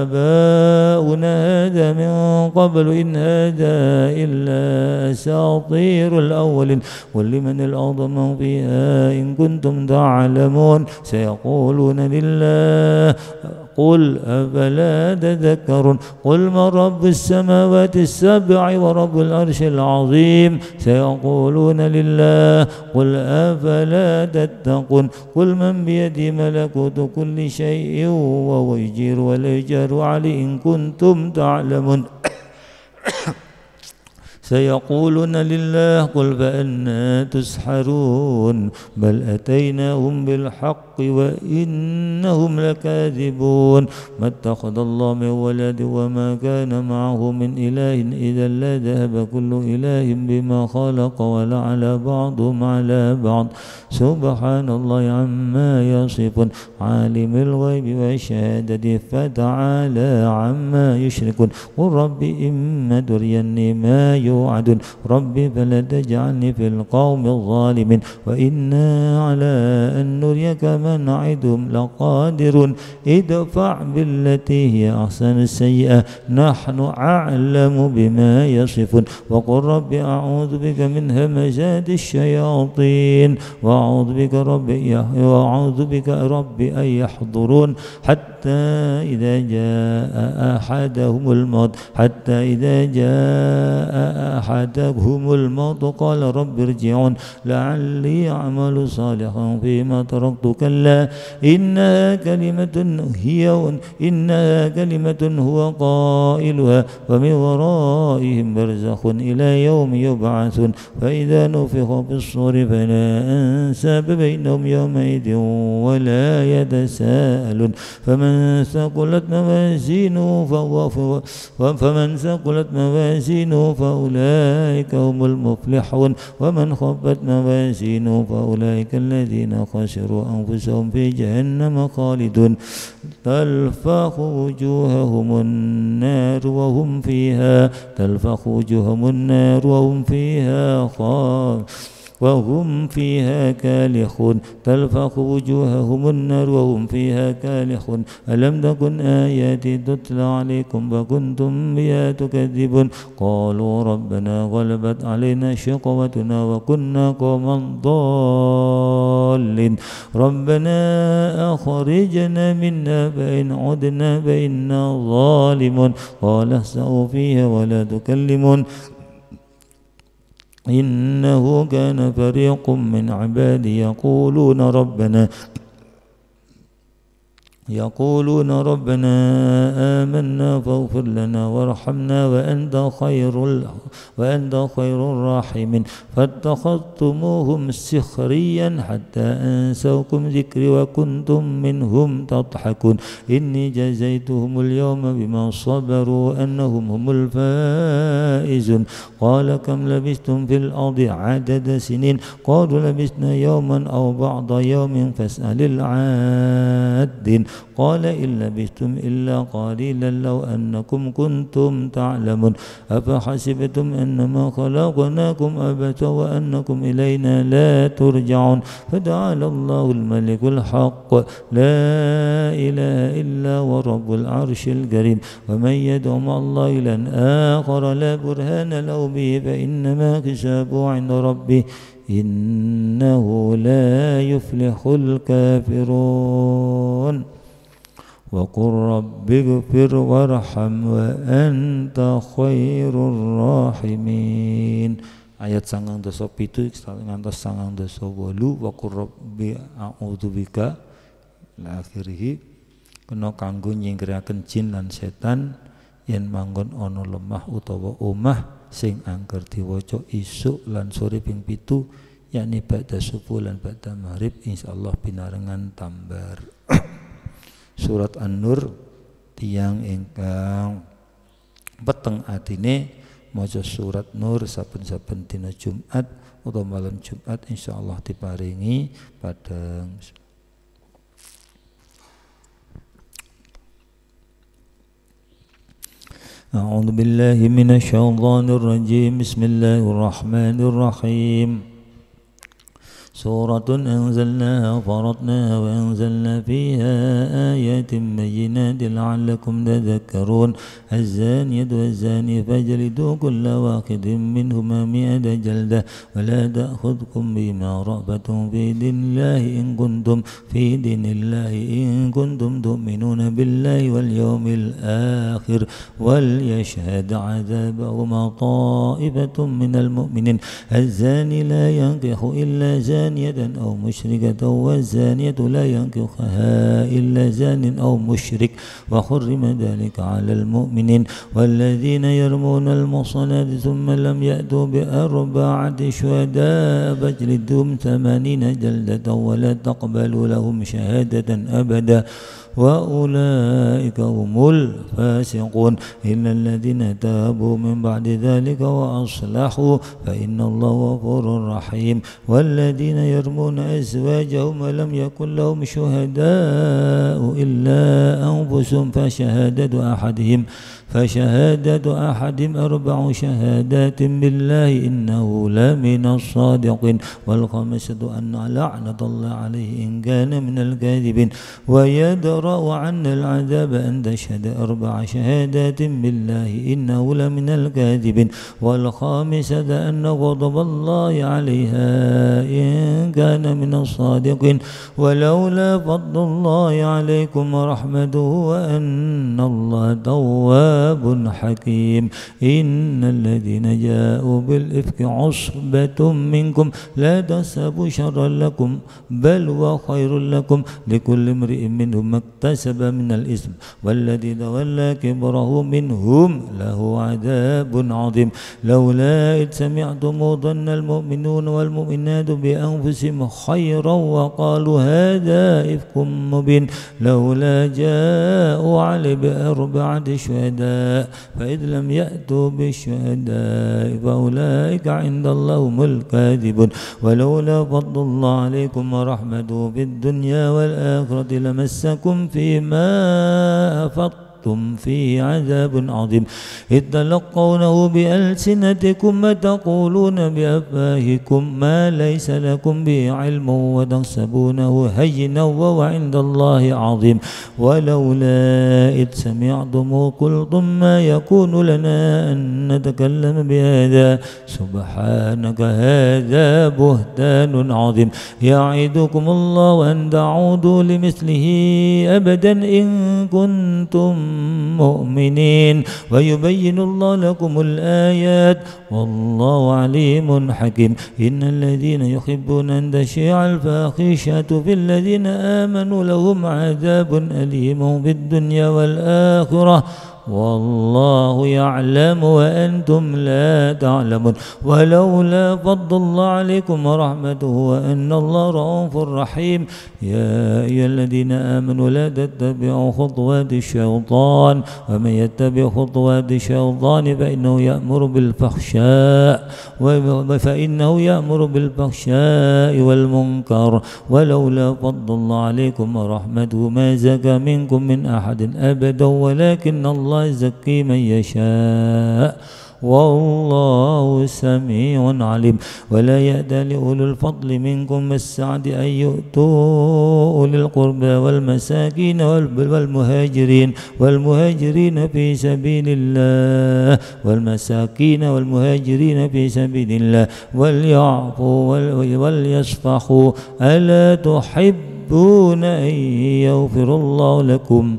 وآباؤنا هذا من قبل إن هذا إلا أساطير الأولين قل لمن الأرض من فيها إن كنتم تعلمون سيقولون لله قل أفلا تذكرون قل من رب السماوات السبع ورب العرش العظيم سيقولون لله قل أفلا تتقون قل من بيده ملكوت كل شيء وهو يجير ولا يجار عليه إن كنتم تعلمون سيقولون لله قل فأنا تسحرون بل أتيناهم بالحق وإنهم لكاذبون ما اتخذ الله من ولد وما كان معه من إله إذا لذهب كل إله بما خلق ولعل بعضهم على بعض سبحان الله عما يصفون عالم الغيب والشهادة فتعالى عما يشركون قل رب إما تريني ما يوعدون ربي فلا تجعلني في القوم الظالمين وإنا على أن نريك ما نعدهم لقادرون ادفع بالتي هي أحسن السيئة نحن أعلم بما يصفون وقل رب أعوذ بك من همزات الشياطين وأعوذ بك رب وأعوذ بك رب أن يحضرون حتى حتى إذا جاء أحدهم الموت حتى إذا جاء أحدهم الموت قال رب ارجعون لعلي أعمل صالحا فيما تركت كلا إنها كلمة هي إنها كلمة هو قائلها ومن ورائهم برزخ إلى يوم يبعثون فإذا نفخ في الصور فلا أنساب بينهم يومئذ ولا يتساءلون فمن ثقلت موازينه فهو فمن ثقلت موازينه فأولئك هم المفلحون ومن خفت موازينه فأولئك الذين خسروا أنفسهم في جهنم خالدون تلفح وجوههم النار وهم فيها تلفح وجوههم النار وهم فيها خالدون وهم فيها كالحون تلفح وجوههم النار وهم فيها كالحون ألم تكن آياتي تتلى عليكم فكنتم بها تكذبون قالوا ربنا غلبت علينا شقوتنا وكنا قوما ضالين ربنا أخرجنا منها فإن عدنا فإنا ظالمون قال اخسئوا فيها ولا تكلمون إنه كان فريق من عبادي يقولون ربنا يقولون ربنا آمنا فاغفر لنا وارحمنا وأنت خير وأنت خير الراحمين فاتخذتموهم سخريا حتى أنسوكم ذكري وكنتم منهم تضحكون إني جزيتهم اليوم بما صبروا أنهم هم الفائزون قال كم لبثتم في الأرض عدد سنين قالوا لبثنا يوما أو بعض يوم فاسأل العادين قال إن لبثتم إلا قليلا لو أنكم كنتم تعلمون أفحسبتم أنما خلقناكم أبثا وأنكم إلينا لا ترجعون فتعالى الله الملك الحق لا إله إلا هو رب العرش الكريم ومن يدع مع الله إلها آخر لا برهان له به فإنما حسابه عند ربه إنه لا يفلح الكافرون وقل رب اغفر وارحم وأنت خير الراحمين ayat sangang dasa pitu ngantos sangang dasa wolu wa qur rabbi a'udzubika ila akhirih kena kanggo nyingkiraken jin lan setan yen manggon ana lemah utawa omah sing angger diwaca isuk lan sore ping pitu yakni ba'da subuh lan ba'da maghrib insyaallah pinarengan tambar surat An-Nur tiyang ingkang peteng atine maca surat Nur saben-saben dina Jumat utawa malam Jumat insyaallah diparingi padang. A'udzu billahi minasy syaithanir rajim. Bismillahirrahmanirrahmanir rahim. سورة أنزلناها وفرضناها وأنزلنا فيها آيات بينات لعلكم تذكرون الزانية والزاني فاجلدوا كل واحد منهما مئة جلدة ولا تأخذكم بما رأفة في دين الله إن كنتم في دين الله إن كنتم تؤمنون بالله واليوم الآخر وليشهد عذابهما طائفة من المؤمنين الزاني لا ينكح إلا زاني أو مشركة والزانية لا ينكحها إلا زان أو مشرك وحرم ذلك على المؤمنين والذين يرمون المحصنات ثم لم يأتوا بأربعة شهداء فاجلدوهم ثمانين جلدة ولا تقبلوا لهم شهادة أبدا وأولئك هم الفاسقون إلا الذين تابوا من بعد ذلك وأصلحوا فإن الله غفور رحيم والذين يرمون أزواجهم ولم يكن لهم شهداء إلا أنفسهم فشهادة أحدهم فشهادة أحدهم أربع شهادات بالله إنه لمن الصادقين والخامسة أن لعنة الله عليه إن كان من الكاذبين ويدرأ عنا العذاب أن تشهد أربع شهادات بالله إنه لمن الكاذبين والخامسة أن غضب الله عليها إن إن كان من الصادقين ولولا فضل الله عليكم ورحمته وأن الله تواب حكيم إن الذين جاءوا بالإفك عصبة منكم لا تحسبوا شرا لكم بل هو خير لكم لكل امرئ منهم ما اكتسب من الإثم والذي تولى كبره منهم له عذاب عظيم لولا إذ سمعتم ظن المؤمنون والمؤمنات بأنفسهم خيرا وقالوا هذا إفك مبين لولا جاءوا عليه بأربعة شهداء فإذ لم يأتوا بالشهداء فأولئك عند الله هم الكاذبون ولولا فضل الله عليكم ورحمته في الدنيا والآخرة لمسكم فيما أفضتم فيه عذاب عظيم إذ تلقونه بألسنتكم وتقولون بأفواهكم ما ليس لكم به علم وتحسبونه هينا وهو عند الله عظيم ولولا إذ سمعتموه قلتم ما يكون لنا أن نتكلم بهذا سبحانك هذا بهتان عظيم يعدكم الله أن تعودوا لمثله أبدا إن كنتم مؤمنين ويبين الله لكم الآيات والله عليم حكيم إن الذين يحبون أن تشيع الفاحشة في الذين آمنوا لهم عذاب أليم في الدنيا والآخرة والله يعلم وأنتم لا تعلمون ولولا فضل الله عليكم ورحمته وأن الله رؤوف رحيم يا أيها الذين آمنوا لا تتبعوا خطوات الشيطان ومن يتبع خطوات الشيطان فإنه يأمر بالفحشاء فإنه يأمر بالفحشاء والمنكر ولولا فضل الله عليكم ورحمته ما زكى منكم من أحد أبدا ولكن الله يزكي من يشاء والله سميع عليم ولا يأتى لأولو الفضل منكم والسعة أن يؤتوا أولي القربى والمساكين والمهاجرين والمهاجرين في سبيل الله والمساكين والمهاجرين في سبيل الله وليعفوا وليصفحوا ألا تحب تحبون أن يغفر الله لكم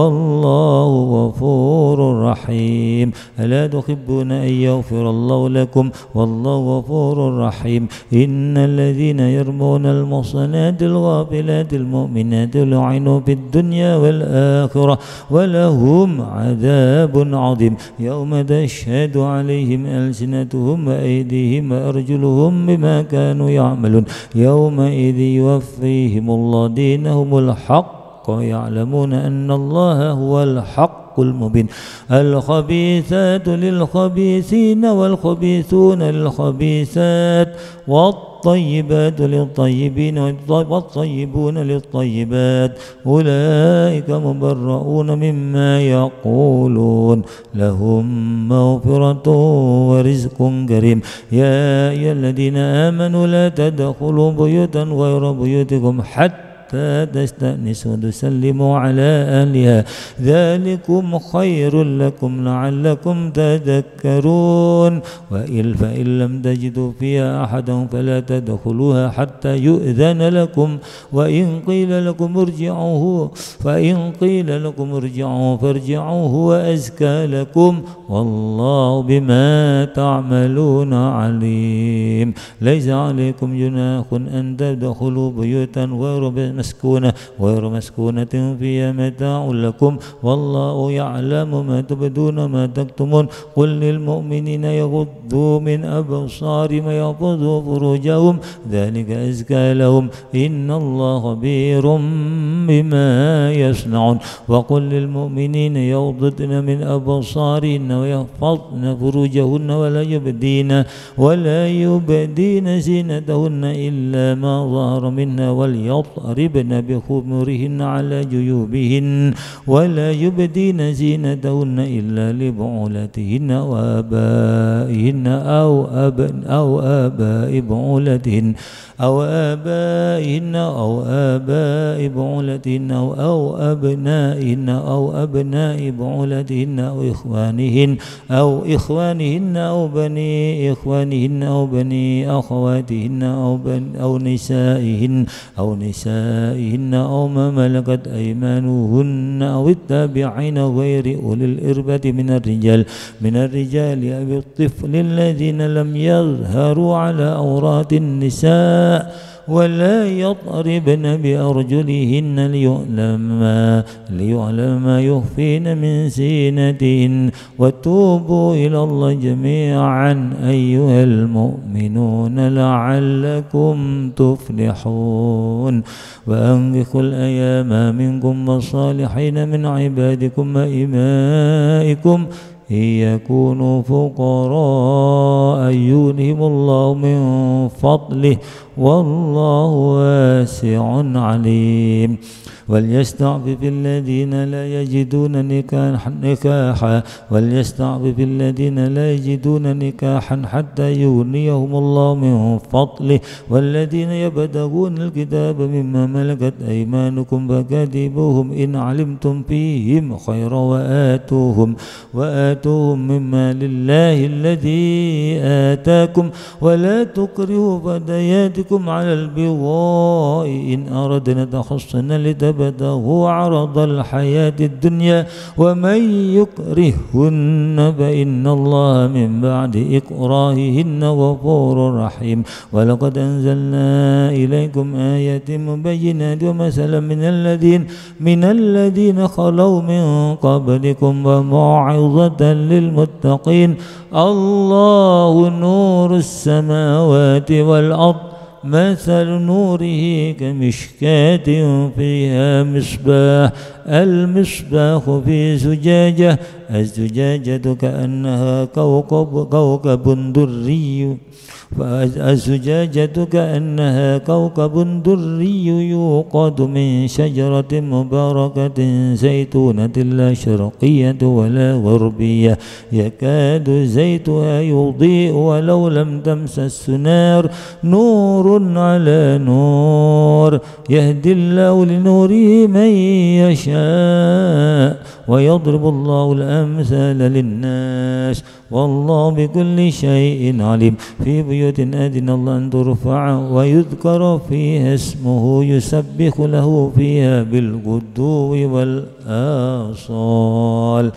والله غفور رحيم ألا تحبون أن يغفر الله لكم والله غفور رحيم إن الذين يرمون المحصنات الغافلات المؤمنات لعنوا في الدنيا والآخرة ولهم عذاب عظيم يوم تشهد عليهم ألسنتهم وأيديهم وأرجلهم بما كانوا يعملون يومئذ يوفيهم الله دينهم الحق يعلمون أن الله هو الحق المبين الخبيثات للخبيثين والخبيثون للخبيثات والطيبات للطيبين والطيبون للطيبات أولئك مبرؤون مما يقولون لهم مغفرة ورزق كريم يا أيها الذين آمنوا لا تدخلوا بيوتا غير بيوتكم حتى تستأنسوا وتسلموا على أهلها ذلكم خير لكم لعلكم تذكرون وإن فإن لم تجدوا فيها أحدا فلا تدخلوها حتى يؤذن لكم وإن قيل لكم ارجعوا فإن قيل لكم ارجعوا فارجعوا هو أزكى لكم والله بما تعملون عليم ليس عليكم جناح أن تدخلوا بيوتا غير مسكونة غير مسكونة فيها متاع لكم والله يعلم ما تبدون ما تكتمون قل للمؤمنين يغضوا من أبصارهم ويحفظوا فروجهم ذلك أزكى لهم إن الله خبير بما يصنعون وقل للمؤمنين يغضضن من أبصارهن ويحفظن فروجهن ولا يبدين ولا يبدين زينتهن إلا ما ظهر منها وليضربن يضربن بخمرهن على جيوبهن ولا يبدين زينتهن إلا لبعولتهن وآبائهن أو أبن أو آباء بعولتهن أو آبائهن أو آباء بعولتهن أو, أو أبنائهن أو أبناء بعولتهن أو إخوانهن أو إخوانهن أو بني إخوانهن أو بني أخواتهن أو بن أو نسائهن أو نسائهن أو ما ملكت أيمانهن أو التابعين غير أولي الإربة من الرجال من الرجال أو الطفل الذين لم يظهروا على عورات النساء ولا يضربن بأرجلهن ليعلم ما ليعلم ما يخفين من زينتهن وتوبوا إلى الله جميعا أيها المؤمنون لعلكم تفلحون وأنكحوا الأيام منكم والصالحين من عبادكم وإمائكم إن يكونوا فقراء يغنيهم الله من فضله والله واسع عليم وليستعفف الذين لا يجدون نكاحا وليستعفف الذين لا يجدون نكاحا حتى يغنيهم الله من فضله والذين يبتغون الكتاب مما ملكت أيمانكم فكاتبوهم إن علمتم فيهم خيرا وآتوهم وآتوهم مما لله الذي آتاكم ولا تكرهوا فتياتكم على البغاء إن أردنا تحصنا لتبتغوا عرض الحياة الدنيا ومن يكرهن فإن الله من بعد إكراههن غفور رحيم ولقد أنزلنا إليكم آيات مبينات ومثلا من الذين من الذين خلوا من قبلكم وموعظة للمتقين الله نور السماوات والأرض مثل نوره كمشكاة فيها مصباح المصباح في زجاجة الزجاجة كأنها كوكب كوكب دري الزجاجة كأنها كوكب دري يوقد من شجرة مباركة زيتونة لا شرقية ولا غربية يكاد زيتها يضيء ولو لم تمسس نار نور على نور يهدي الله لنوره من يشاء ويضرب الله الأمثال للناس والله بكل شيء عليم في بيوت أذن الله أن ترفع ويذكر فيها اسمه يسبح له فيها بالغدو والآصال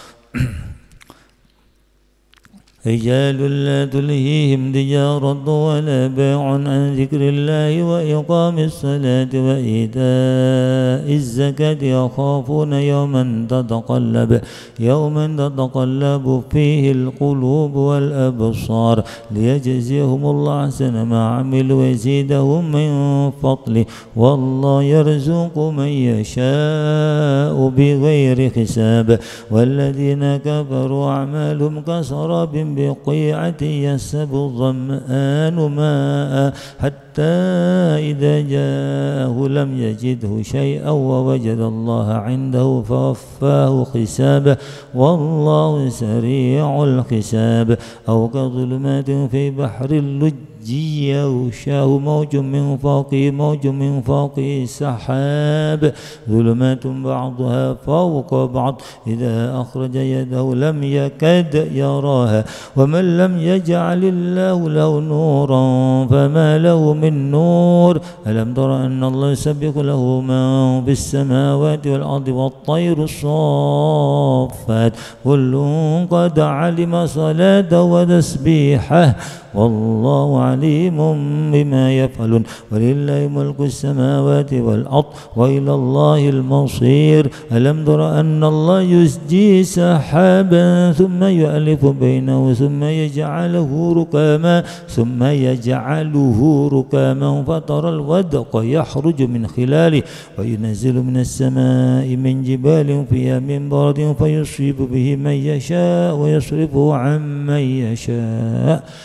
رجال لا تلهيهم تجارة ولا بيع عن ذكر الله وإقام الصلاة وإيتاء الزكاة يخافون يوما تتقلب يوما تتقلب فيه القلوب والأبصار ليجزيهم الله أحسن ما عملوا ويزيدهم من فضله والله يرزق من يشاء بغير حساب والذين كفروا أعمالهم كسراب بقيعة يحسب الظمآن ماء حتى إذا جاءه لم يجده شيئا ووجد الله عنده فوفاه حسابه والله سريع الحساب أو كظلمات في بحر اللج يغشاه موج من فوقه موج من فوقه سحاب ظلمات بعضها فوق بعض إذا أخرج يده لم يكد يراها ومن لم يجعل الله له نورا فما له من نور ألم تر أن الله يسبح له من في السماوات والأرض والطير الصافات كل قد علم صلاته وتسبيحه والله عليم بما يفعلون ولله ملك السماوات والأرض وإلى الله المصير ألم تر أن الله يسجي سحابا ثم يؤلف بينه ثم يجعله ركاما ثم يجعله ركاما فترى الودق يخرج من خلاله وينزل من السماء من جبال فيها من برد فيصيب به من يشاء ويصرفه عن من يشاء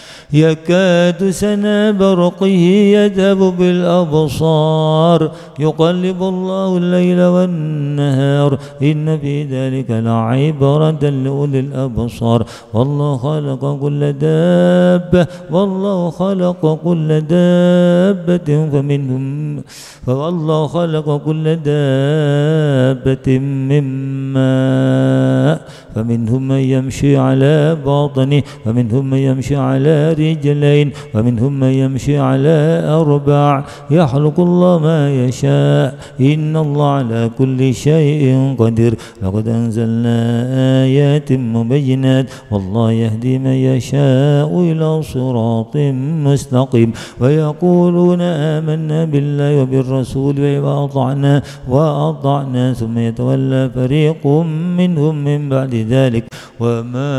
يكاد سنا برقه يذهب بالأبصار يقلب الله الليل والنهار إن في ذلك لعبرة لأولي الأبصار والله خلق كل دابة والله خلق كل دابة فمنهم فوالله خلق كل دابة من ماء فمنهم من يمشي على باطنه ومنهم من يمشي على رجلين ومنهم من يمشي على أربع يخلق الله ما يشاء إن الله على كل شيء قدير لقد أنزلنا آيات مبينات والله يهدي من يشاء إلى صراط مستقيم ويقولون آمنا بالله وبالرسول وأطعنا وأطعنا ثم يتولى فريق منهم من بعد ذلك وما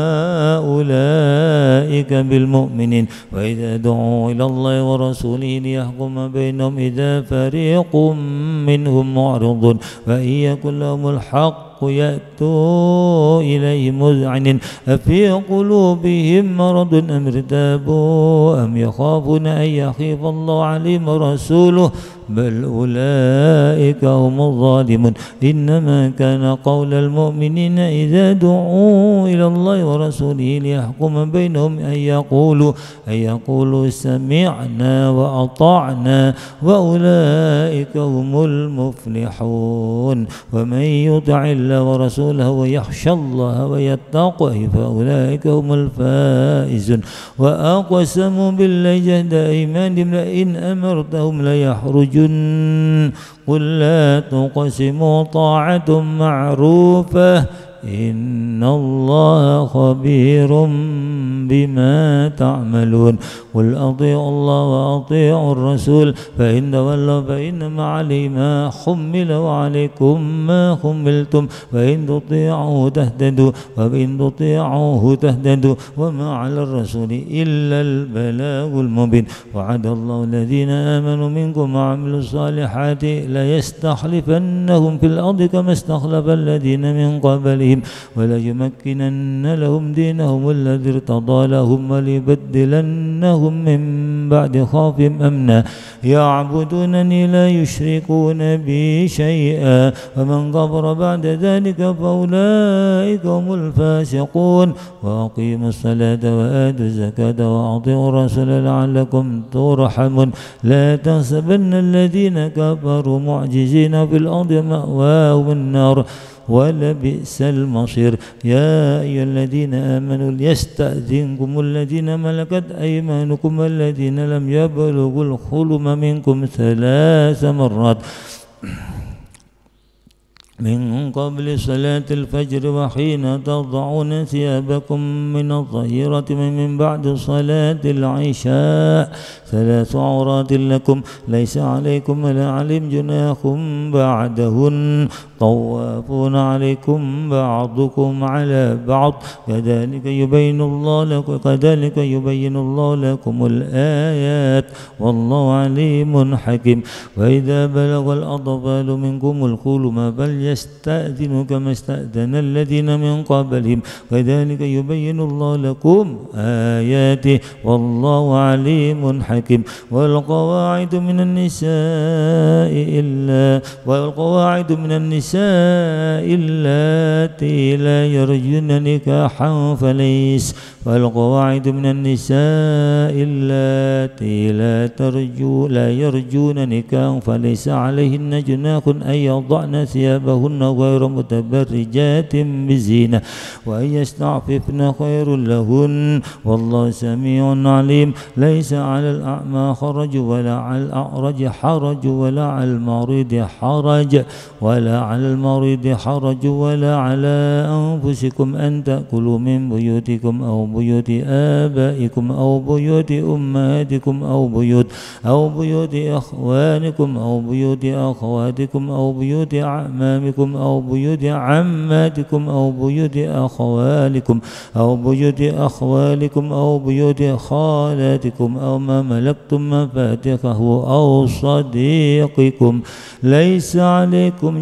أولئك بالمؤمنين وإذا دعوا إلى الله ورسوله ليحكم بينهم إذا فريق منهم معرضون وإن يكن لهم الحق يأتوا إليه مذعنين أفي قلوبهم مرض أم ارتابوا أم يخافون أن يخيف الله عليهم ورسوله بل أولئك هم الظالمون إنما كان قول المؤمنين إذا دعوا إلى الله ورسوله ليحكم بينهم أن يقولوا أن يقولوا سمعنا وأطعنا وأولئك هم المفلحون ومن يطع الله ورسوله ويخشى الله ويتقه فأولئك هم الفائزون وأقسموا بالله جهد أيمانهم لئن أمرتهم ليخرجون قل لا تقسموا طاعة معروفة إن الله خبير بما تعملون قل أطيعوا الله وأطيعوا الرسول فإن تولوا فإنما عليه ما حمل وعليكم ما حملتم وإن تطيعوه تهتدوا وإن تطيعوه تهتدوا وما على الرسول إلا البلاغ المبين وعد الله الذين آمنوا منكم وعملوا الصالحات ليستخلفنهم في الأرض كما استخلف الذين من قبلهم وليمكنن لهم دينهم الذي ارتضى لهم وليبدلنهم من بعد خوفهم أمنا يعبدونني لا يشركون بي شيئا ومن كفر بعد ذلك فأولئك هم الفاسقون وأقيموا الصلاة وآتوا الزكاة وأطيعوا الرسول لعلكم ترحمون لا تحسبن الذين كفروا معجزين في الأرض مأواهم النار ولبئس المصير يا أيها الذين آمنوا ليستأذنكم الذين ملكت أيمانكم والذين لم يبلغوا الحلم منكم ثلاث مرات من قبل صلاة الفجر وحين تضعون ثيابكم من الظهيرة من بعد صلاة العشاء ثلاث عورات لكم ليس عليكم ولا عليهم جناح بعدهن طوافون عليكم بعضكم على بعض كذلك يبين الله لكم كذلك يبين الله لكم الآيات والله عليم حكيم وإذا بلغ الأطفال منكم الحلم فليستأذنوا كما استأذن الذين من قبلهم كذلك يبين الله لكم آياته والله عليم حكيم والقواعد من النساء إلا والقواعد من النساء اللاتي لا يرجون نكاحا فليس والقواعد من النساء اللاتي لا ترجو لا يرجون نكاحا فليس عليهن جناح أن يضعن ثيابهن غير متبرجات بزينة وأن يستعففن خير لهن والله سميع عليم ليس على الأعمى حرج ولا على الأعرج حرج ولا على المريض حرج ولا على المريض حرج ولا على أنفسكم أن تأكلوا من بيوتكم أو بيوت آبائكم أو بيوت أمهاتكم أو بيوت أو بيوت أخوانكم أو بيوت أخواتكم أو بيوت أعمامكم أو بيوت عماتكم أو بيوت أخوالكم أو بيوت أخوالكم أو بيوت خالاتكم أو ما ملكتم مفاتحه أو صديقكم ليس عليكم جناح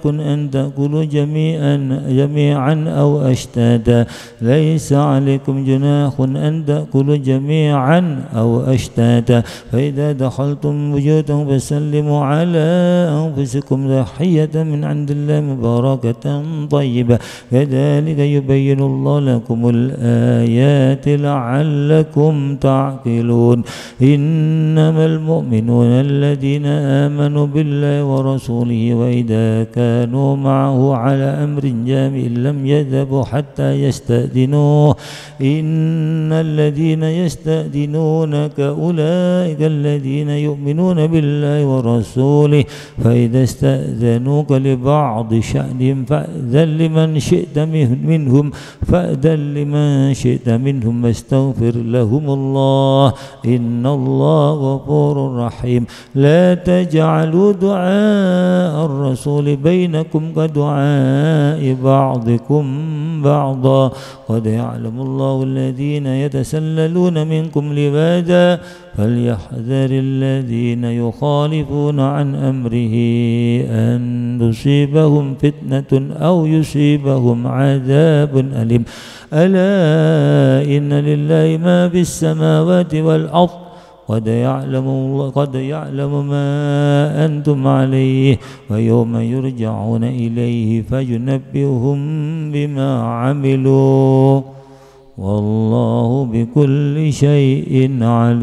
أن تأكلوا جميعا جميعا أو أشتاتا ليس عليكم جناح أن تأكلوا جميعا أو أشتاتا فإذا دخلتم بيوتا فسلموا على أنفسكم تحية من عند الله مباركة طيبة كذلك يبين الله لكم الآيات لعلكم تعقلون إنما المؤمنون الذين آمنوا بالله ورسوله وإذا كانوا معه على أمر جامع لم يذهبوا حتى يستأذنوه إن الذين يستأذنونك أولئك الذين يؤمنون بالله ورسوله فإذا استأذنوك لبعض شأنهم فأذن لمن شئت منهم فأذن لمن شئت منهم واستغفر لهم الله إن الله غفور رحيم لا تجعلوا دعاء الرسول بينكم كدعاء بعضكم بعضا قد يعلم الله الذين يتسللون منكم لواذا فليحذر الذين يخالفون عن أمره أن تصيبهم فتنة أو يصيبهم عذاب أليم ألا إن لله ما في السماوات والأرض قد يعلم الله قد يعلم ما أنتم عليه ويوم يرجعون إليه فينبئهم بما عملوا والله بكل شيء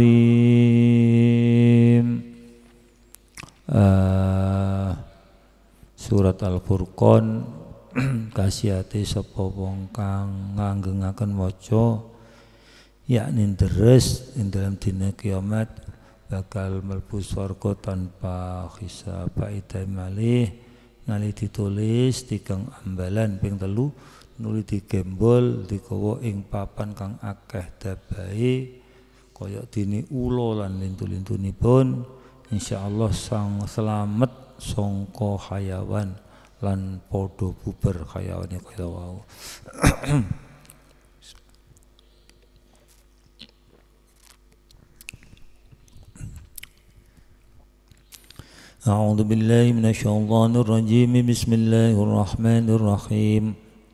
عليم. uh, Surat Al-Furqan kasihati sapa wong kang nganggengaken maca yakni deres ing dalam dina kiamat bakal mlebu swarga tanpa hisab faedah malih nali ditulis tigang ambalan ping telu nuli digembol digawa ing papan kang akeh dabahe kaya dene ula lan lintu-lintunipun insyaallah sang selamat sangka hayawan lan padha bubar hayawane kaya wau. أعوذ بالله من الشيطان الرجيم بسم الله الرحمن الرحيم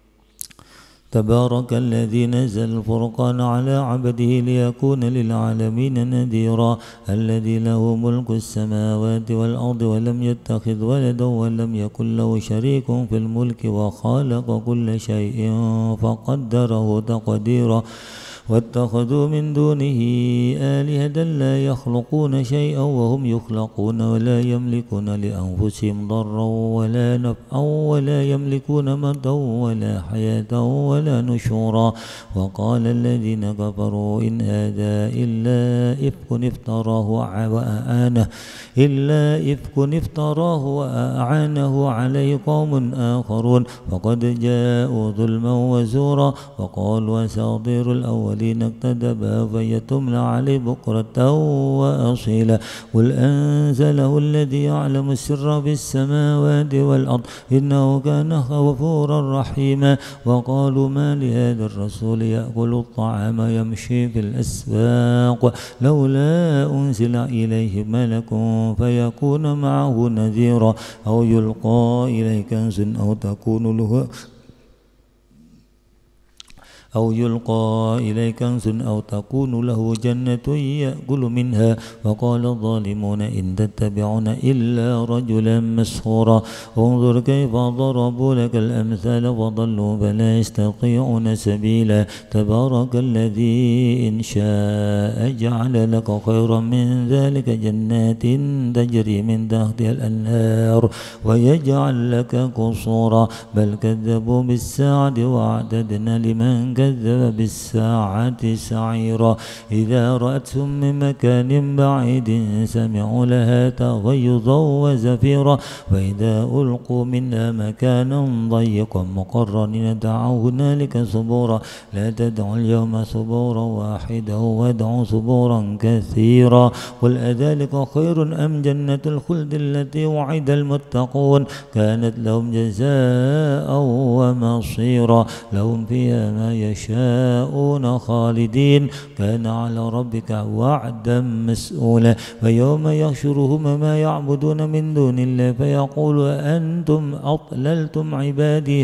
تبارك الذي نزل الفرقان على عبده ليكون للعالمين نذيرا الذي له ملك السماوات والأرض ولم يتخذ ولدا ولم يكن له شريك في الملك وخلق كل شيء فقدره تقديرا واتخذوا من دونه آلهة لا يخلقون شيئا وهم يخلقون ولا يملكون لأنفسهم ضرا ولا نفعا ولا يملكون موتا ولا حياة ولا نشورا وقال الذين كفروا إن هذا إلا إفك افتراه وأعانه إلا إفك افتراه وأعانه عليه قوم آخرون فقد جاءوا ظلما وزورا وقالوا أساطير الأولين اكتتبها فيتملى عليه بكرة وأصيلا قل أنزله الذي يعلم السر في السماوات والأرض إنه كان غفورا رحيما وقالوا ما لهذا الرسول يأكل الطعام يمشي في الأسواق لولا أنزل إليه ملك فيكون معه نذيرا أو يلقى إليه كنز أو تكون له أو يلقى إليه كنز أو تكون له جنة يأكل منها وقال الظالمون إن تتبعون إلا رجلا مسحورا انظر كيف ضربوا لك الأمثال وضلوا فلا يستطيعون سبيلا تبارك الذي إن شاء جعل لك خيرا من ذلك جنات تجري من تحتها الأنهار ويجعل لك قصورا بل كذبوا بالساعة وأعتدنا لمن كذب بالساعة سعيرا إذا رأتهم من مكان بعيد سمعوا لها تغيظا وزفيرا وإذا ألقوا منها مكانا ضيقا مقرنين دعوا هنالك ثبورا لا تدعوا اليوم ثبورا واحدا وادعوا ثبورا كثيرا قل أذلك خير أم جنة الخلد التي وعد المتقون كانت لهم جزاء ومصيرا لهم فيها ما يشاءون خالدين كان على ربك وعدا مسؤولا ويوم يحشرهم ما يعبدون من دون الله فيقول أنتم أضللتم عبادي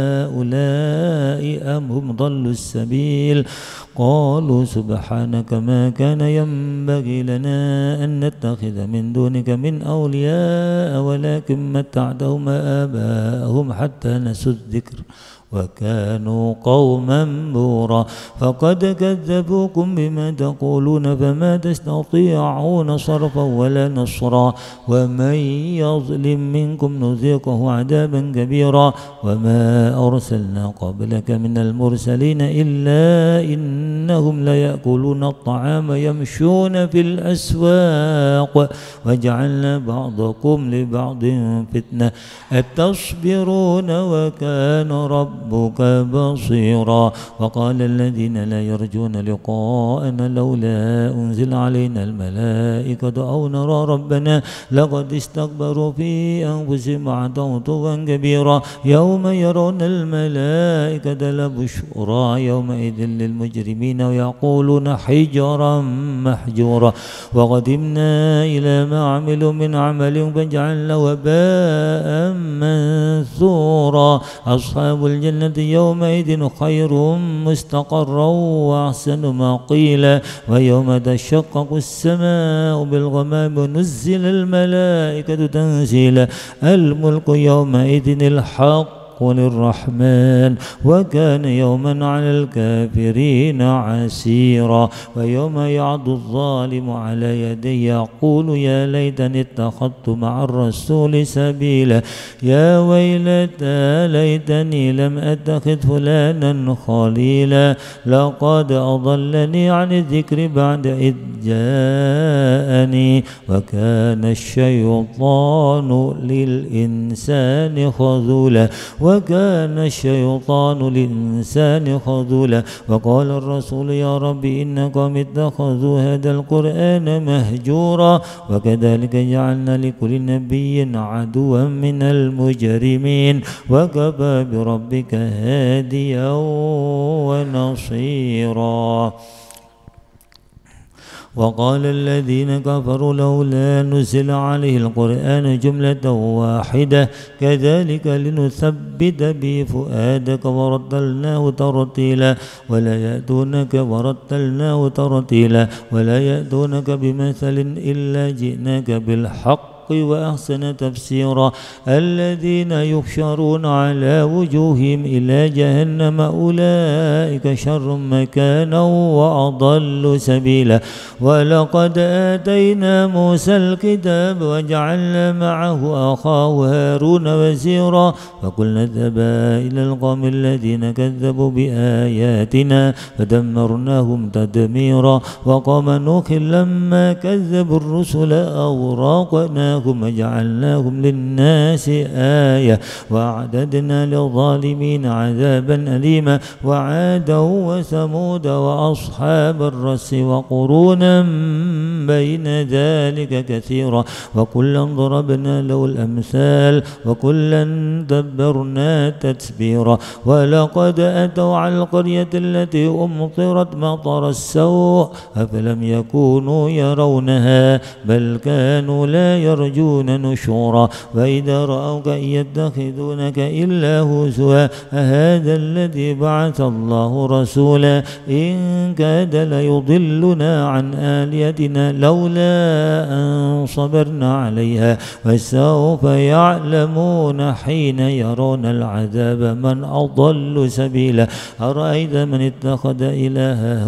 هؤلاء أم هم ضلوا السبيل قالوا سبحانك ما كان ينبغي لنا أن نتخذ من دونك من أولياء ولكن متعتهم آباءهم حتى نسوا الذكر وكانوا قوما بورا فقد كذبوكم بما تقولون فما تستطيعون صرفا ولا نصرا ومن يظلم منكم نذيقه عذابا كبيرا وما أرسلنا قبلك من المرسلين إلا إنهم ليأكلون الطعام يمشون في الأسواق وجعلنا بعضكم لبعض فتنة أتصبرون وكان رب ربك بصيرا وقال الذين لا يرجون لقاءنا لولا أنزل علينا الملائكة أو نرى ربنا لقد استكبروا في أنفسهم وعتوا عتوا كبيرا يوم يرون الملائكة لبشرى يومئذ للمجرمين ويقولون حجرا محجورا وقدمنا إلى ما عملوا من عمل فجعلنا هباء منثورا أصحاب الجنة يومئذ خير مستقرا وأحسن مقيلا ويوم تشقق السماء بالغمام ونزل الملائكة تنزيلا الملك يومئذ الحق للرحمن وكان يوما على الكافرين عسيرا ويوم يعض الظالم على يديه يقول يا ليتني اتخذت مع الرسول سبيلا يا ويلتى ليتني لم أتخذ فلانا خليلا لقد أضلني عن الذكر بعد إذ جاءني وكان الشيطان للإنسان خذولا وكان الشيطان للإنسان خذولا وقال الرسول يا رب إن قوم اتخذوا هذا القرآن مهجورا وكذلك جعلنا لكل نبي عدوا من المجرمين وكفى بربك هاديا ونصيرا وقال الذين كفروا لولا نزل عليه القرآن جملة واحدة كذلك لنثبت به فؤادك ورتلناه ترتيلا ولا يأتونك ورتلناه ترتيلا ولا يأتونك بمثل إلا جئناك بالحق وأحسن تفسيرا الذين يحشرون على وجوههم إلى جهنم أولئك شر مكانا وأضل سبيلا ولقد آتينا موسى الكتاب وجعلنا معه أخاه هارون وزيرا فقلنا اذهبا إلى القوم الذين كذبوا بآياتنا فدمرناهم تدميرا وقوم نوح لما كذبوا الرسل أغرقناهم وجعلناهم للناس آية وأعددنا للظالمين عذابا أليما وعادا وثمود وأصحاب الرس وقرونا بين ذلك كثيرا وكلا ضربنا له الأمثال وكلا دبرنا تتبيرا ولقد أتوا على القرية التي أمطرت مطر السوء أفلم يكونوا يرونها بل كانوا لا يرجون نشورا وإذا رأوك إن يتخذونك إلا هزوا أهذا الذي بعث الله رسولا إن كاد ليضلنا عن آليتنا لولا أن صبرنا عليها وسوف يعلمون حين يرون العذاب من أضل سبيلا أرأيت من اتخذ إلهه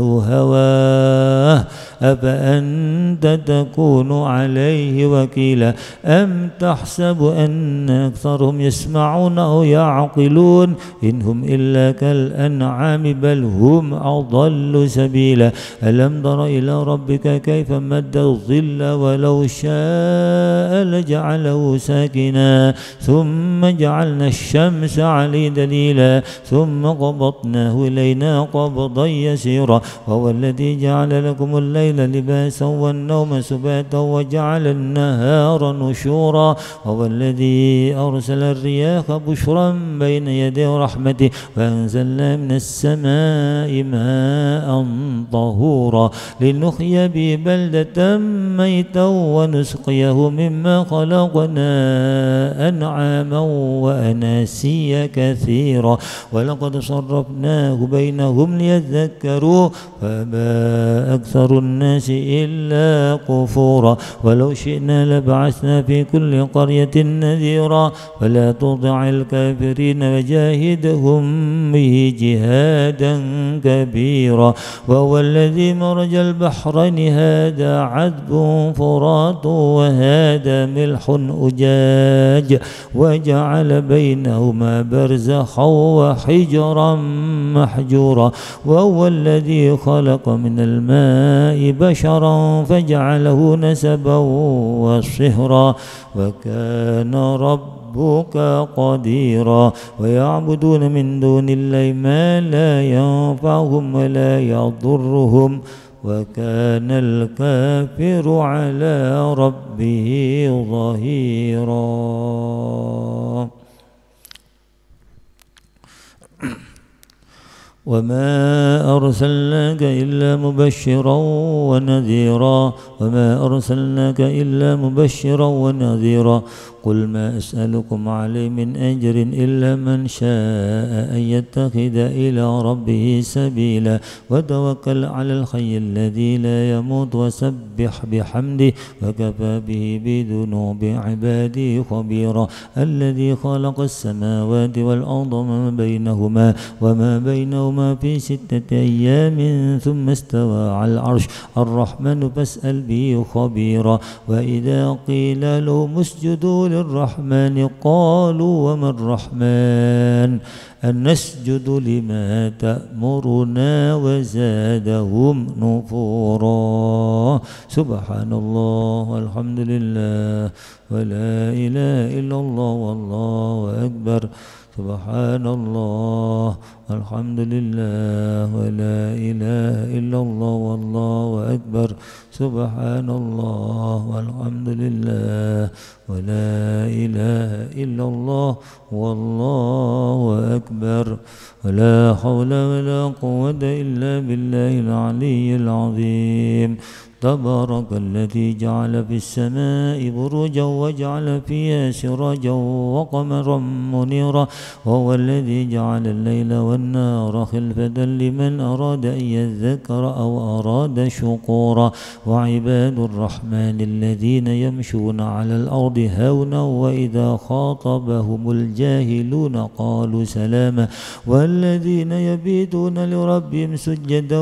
هواه أفأنت تكون عليه وكيلا أم تحسب أن أكثرهم يسمعون أو يعقلون إن هم إلا كالأنعام بل هم أضل سبيلا ألم تر إلى ربك كيف مد الظل ولو شاء شاء لجعله ساكنا ثم جعلنا الشمس عليه دليلا ثم قبضناه إلينا قبضا يسيرا وهو الذي جعل لكم الليل لباسا والنوم سباتا وجعل النهار نشورا وهو الذي أرسل الرياح بشرا بين يدي رحمته فأنزلنا من السماء ماء طهورا لنحيي به بلدة ميتا ونسقيه مما خلقنا أنعاما وأناسيا كثيرا ولقد صرفناه بينهم ليذكروا فأبى أكثر الناس إلا كفورا ولو شئنا لبعثنا في كل قرية نذيرا فلا تطع الكافرين وجاهدهم به جهادا كبيرا وهو الذي مرج البحرين هذا عذب فرات وهذا ملح أجاج وجعل بينهما برزخا وحجرا محجورا وهو الذي خلق من الماء بشرا فجعله نسبا وصهرا وكان ربك قديرا ويعبدون من دون الله ما لا ينفعهم ولا يضرهم وكان الكافر على ربه ظهيرا. وما أرسلناك إلا مبشرا ونذيرا وما أرسلناك إلا مبشرا ونذيرا قل ما أسألكم عليه من أجر إلا من شاء أن يتخذ إلى ربه سبيلا وتوكل على الحي الذي لا يموت وسبح بحمده وكفى به بذنوب عباده خبيرا الذي خلق السماوات والأرض وما بينهما وما بينهما في ستة أيام ثم استوى على العرش الرحمن فاسأل به خبيرا وإذا قيل لهم اسجدوا للرحمن قالوا وما الرحمن أن نسجد لما تأمرنا وزادهم نفورا. سبحان الله والحمد لله ولا إله إلا الله والله أكبر. سبحان الله الحمد لله ولا إله إلا الله والله أكبر. سبحان الله والحمد لله ولا إله إلا الله والله أكبر ولا حول ولا قوة إلا بالله العلي العظيم. تبارك الذي جعل في السماء بروجا وجعل فيها سراجا وقمرا منيرا وهو الذي جعل الليل والنهار خلفة لمن أراد أن يذكر أو أراد شكورا وعباد الرحمن الذين يمشون على الأرض هونا وإذا خاطبهم الجاهلون قالوا سلاما والذين يبيتون لربهم سجدا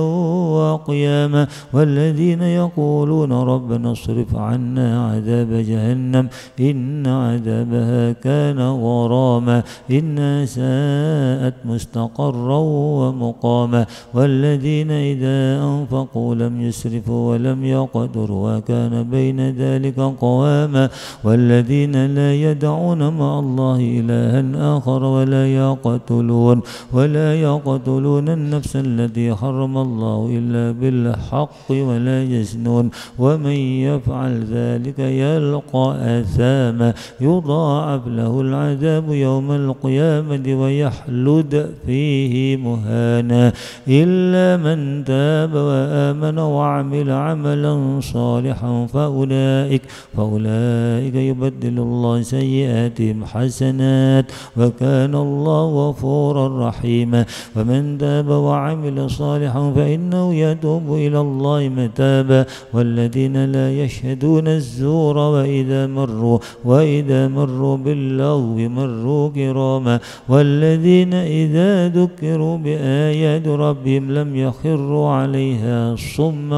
وقياما والذين يقولون ربنا اصرف عنا عذاب جهنم إن عذابها كان غراما إنها ساءت مستقرا ومقاما والذين إذا أنفقوا لم يسرفوا ولم يقتروا وكان بين ذلك قواما والذين لا يدعون مع الله إلها آخر ولا يقتلون ولا يقتلون النفس التي حرم الله إلا بالحق ولا يزنون ومن يفعل ذلك يلقى أثاما يضاعف له العذاب يوم القيامة ويحلد فيه مهانا إلا من تاب وآمن وعمل عملا صالحا فأولئك فأولئك يبدل الله سيئاتهم حسنات وكان الله غفورا رحيما ومن تاب وعمل صالحا فإنه يتوب إلى الله متابا والذين لا يشهدون الزور وإذا مروا وإذا مروا باللغو مروا كراما والذين إذا ذكروا بآيات ربهم لم يخروا عليها صما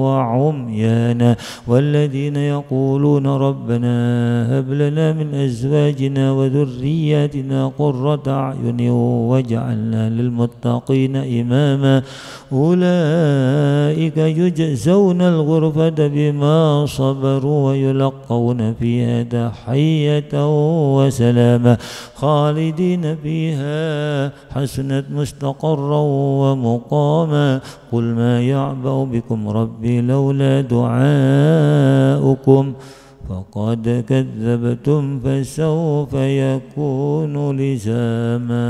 وعميانا والذين يقولون ربنا هب لنا من أزواجنا وذرياتنا قرة أعين واجعلنا للمتقين إماما أولئك يجزون الغرفة بما صبروا ويلقون فيها تحية وسلاما خالدين فيها حسنت مستقرا ومقاما قل ما يعبأ بكم ربي لولا دعاؤكم فقد كذبتم فسوف يكون لزاما.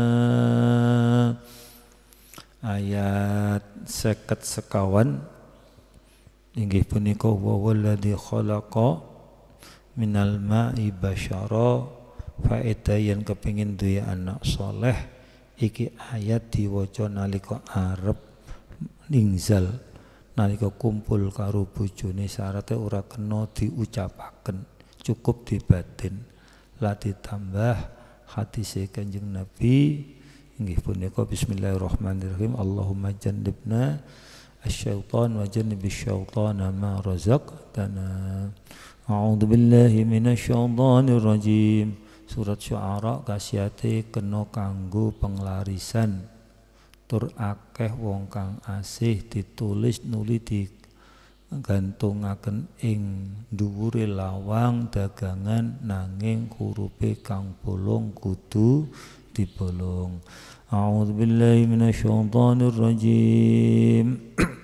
Ayat seket sekawan inggih punika wa walladzi khalaqa minal ma'i basyara faedah yang kepingin duwe anak soleh iki ayat diwaca nalika arep ningzal nalika kumpul karo bojone syarate ora kena diucapaken cukup dibatin la ditambah hadise Kanjeng Nabi inggih punika bismillahirrahmanirrahim Allahumma jannibna asyaitan wa jannibish syaitana ma razaqtana a'udzu billahi minasyaitonir rajim. Surat Syu'ara kasiyate kena kanggo penglarisan tur akeh wong kang asih ditulis nuli digantungaken ing dhuwure lawang dagangan nanging hurufe kang bolong kudu dibolong. A'udzu billahi minasyaitonir rajim.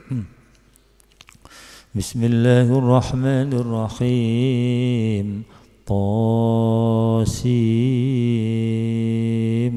Bismillahirrahmanirrahim. Tasim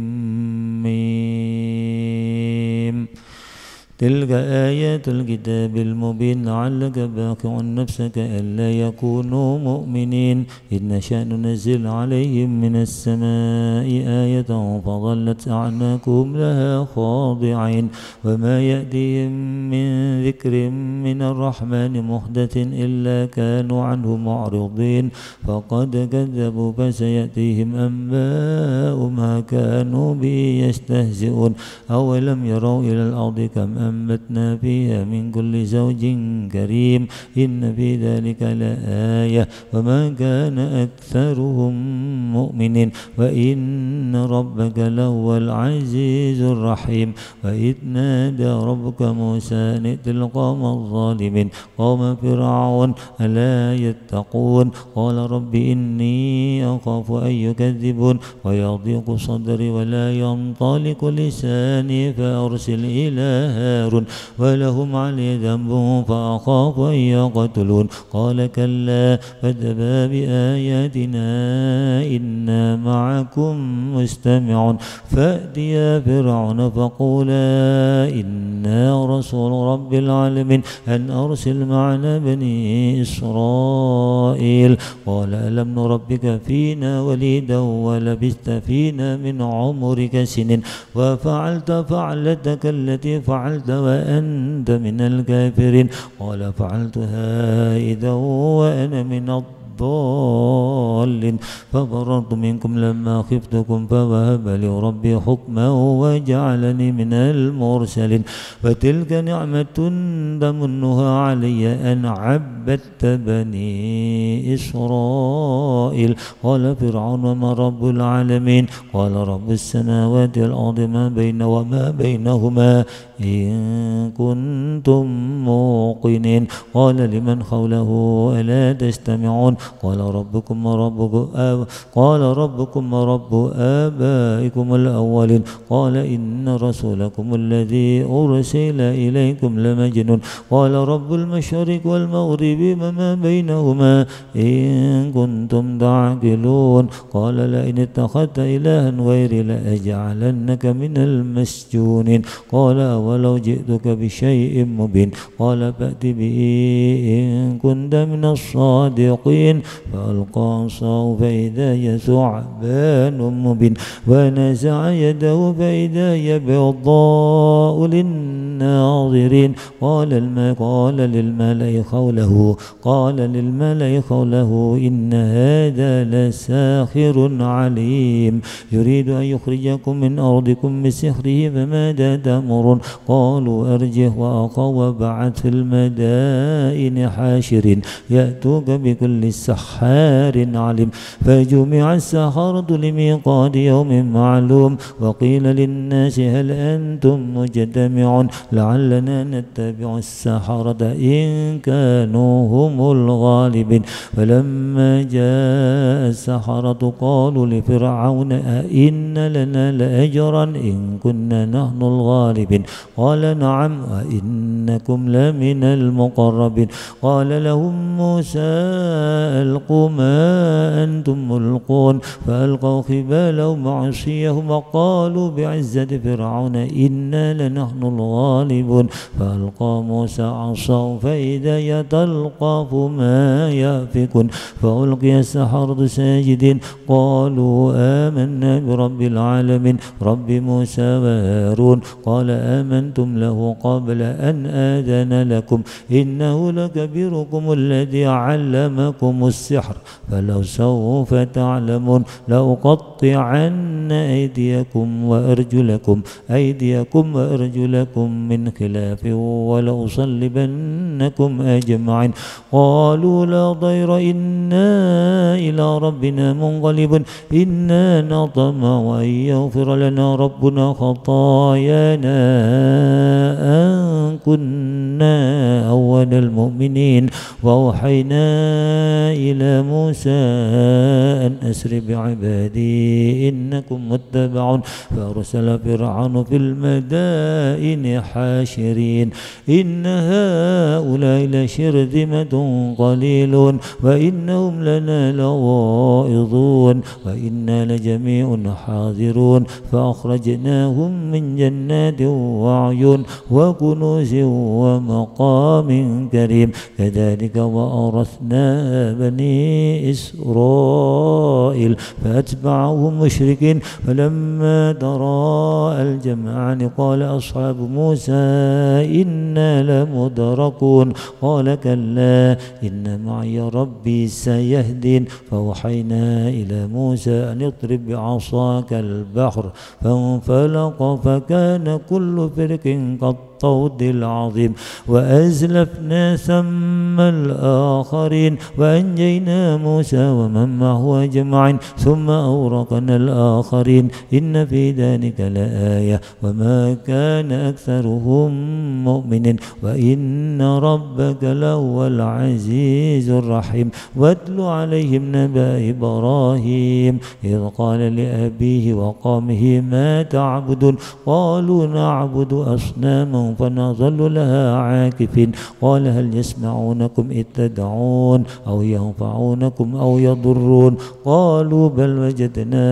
mim. تلك آيات الكتاب المبين لعلك باقع نفسك ألا يكونوا مؤمنين إن نشأ ننزل عليهم من السماء آية فظلت أعناقهم لها خاضعين وما يأتيهم من ذكر من الرحمن محدث إلا كانوا عنه معرضين فقد كذبوا فسيأتيهم أنباء ما كانوا به يستهزئون أولم يروا إلى الأرض كم أنبتنا فيها من كل زوج كريم إن في ذلك لآية وما كان أكثرهم مؤمنين وإن ربك لهو العزيز الرحيم وإذ نادى ربك موسى أن ائت القوم الظالمين قوم فرعون ألا يتقون قال رب إني أخاف أن يكذبون ويضيق صدري ولا ينطلق لساني فأرسل إلى هارون ولهم علي ذنب فأخاف أن يقتلون قال كلا فاذهبا بآياتنا إنا معكم مستمعون فأتيا فرعون فقولا إنا رسول رب العالمين أن أرسل معنا بني إسرائيل قال ألم نربك فينا وليدا ولبثت فينا من عمرك سنين وفعلت فعلتك التي فعلت وأنت من الكافرين قال فعلتها إذا وأنا من الضالين ففررت منكم لما خفتكم فوهب لي ربي حكما وجعلني من المرسلين وتلك نعمة تمنها علي أن عبدت بني إسرائيل قال فرعون وما رب العالمين قال رب السماوات والأرض ما بين وما بينهما إن كنتم موقنين قال لمن حوله ألا تستمعون قال ربكم ورب آب قال ربكم ورب آبائكم الأولين قال إن رسولكم الذي أرسل إليكم لمجنون قال رب المشرق والمغرب وما بينهما إن كنتم تعقلون قال لئن اتخذت إلها غيري لأجعلنك من المسجونين قال ولو جئتك بشيء مبين قال فأت به إن كنت من الصادقين فألقى عصاه فإذا هي ثعبان مبين ونزع يده فإذا هي بيضاء للناظرين قال الماء قال للملأ حوله قال للملأ حوله إن هذا لساحر عليم يريد أن يخرجكم من أرضكم بسحره فماذا تأمرون قالوا أرجه وأخاه وابعث في المدائن حاشرين يأتوك بكل سحار عليم علم. فجمع السحرة لميقات يوم معلوم وقيل للناس هل أنتم مجتمعون لعلنا نتبع السحرة إن كانوا هم الغالبين. فلما جاء السحرة قالوا لفرعون أئن لنا لأجرا إن كنا نحن الغالبين قال نعم وإنكم لمن المقربين. قال لهم موسى ألقوا ما أنتم ملقون فألقوا حبالهم وعصيهم وقالوا بعزة فرعون إنا لنحن الغالبون. فألقى موسى عصاه فإذا هي تلقف ما يأفكون. فألقي السحرة ساجدين قالوا آمنا برب العالمين رب موسى وهارون. قال آمنتم له قبل أن آذن لكم إنه لكبيركم الذي علمكم السحر فلو سوف تعلمون لأقطعن أيديكم وأرجلكم أيديكم وأرجلكم من خلاف ولأصلبنكم أجمعين. قالوا لا ضير إنا إلى ربنا منقلبون إنا نطمع أن يغفر لنا ربنا خطايانا أن كنا أول المؤمنين. وأوحينا إلى موسى أن أسر بعبادي إنكم متبعون. فأرسل فرعون في المدائن حاشرين إن هؤلاء لشرذمة قليلون وإنهم لنا لغائظون وإنا لجميع حاذرون. فأخرجناهم من جنات وعيون وكنوز ومقام كريم كذلك وأورثنا بني إسرائيل فأتبعهم مشركين. فلما تراءى الجمعان قال أصحاب موسى إنا لمدركون قال كلا إن معي ربي سيهدين. فأوحينا إلى موسى أن اضرب بعصاك البحر فانفلق فكان كل فرق كالطود العظيم. وأزلفنا ثم الآخرين وأنجينا موسى ومن معه أجمعين ثم أورقنا الآخرين إن في ذلك لآية وما كان أكثرهم مؤمنين وإن ربك لهو العزيز الرحيم. واتل عليهم نبأ إبراهيم إذ قال لأبيه وقومه ما تعبدون قالوا نعبد أصناما فنظل لها عاكفين. قال هل يسمعونكم إذ تدعون أو ينفعونكم أو يضرون قالوا بل وجدنا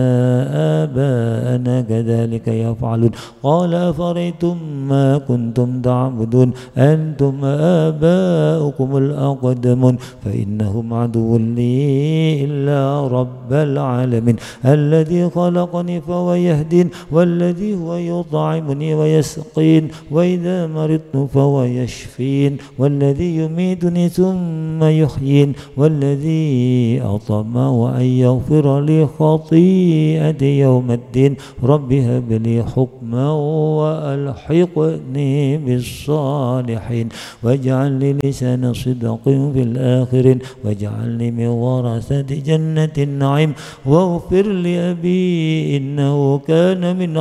آباءنا كذلك يفعلون. قال أفرأيتم ما كنتم تعبدون أنتم آباؤكم الأقدمون فإنهم عدو لي إلا رب العالمين الذي خلقني فهو يهدين والذي هو يطعمني ويسقين وإذا مرضت فهو يشفين والذي يميتني ثم يحيين والذي أطمع أن يغفر لي خطيئتي يوم الدين رب هب لي حكما وألحقني بالصالحين واجعل لي لسان صدق في الآخرين واجعلني من ورثة جنة النعيم واغفر لأبي إنه كان من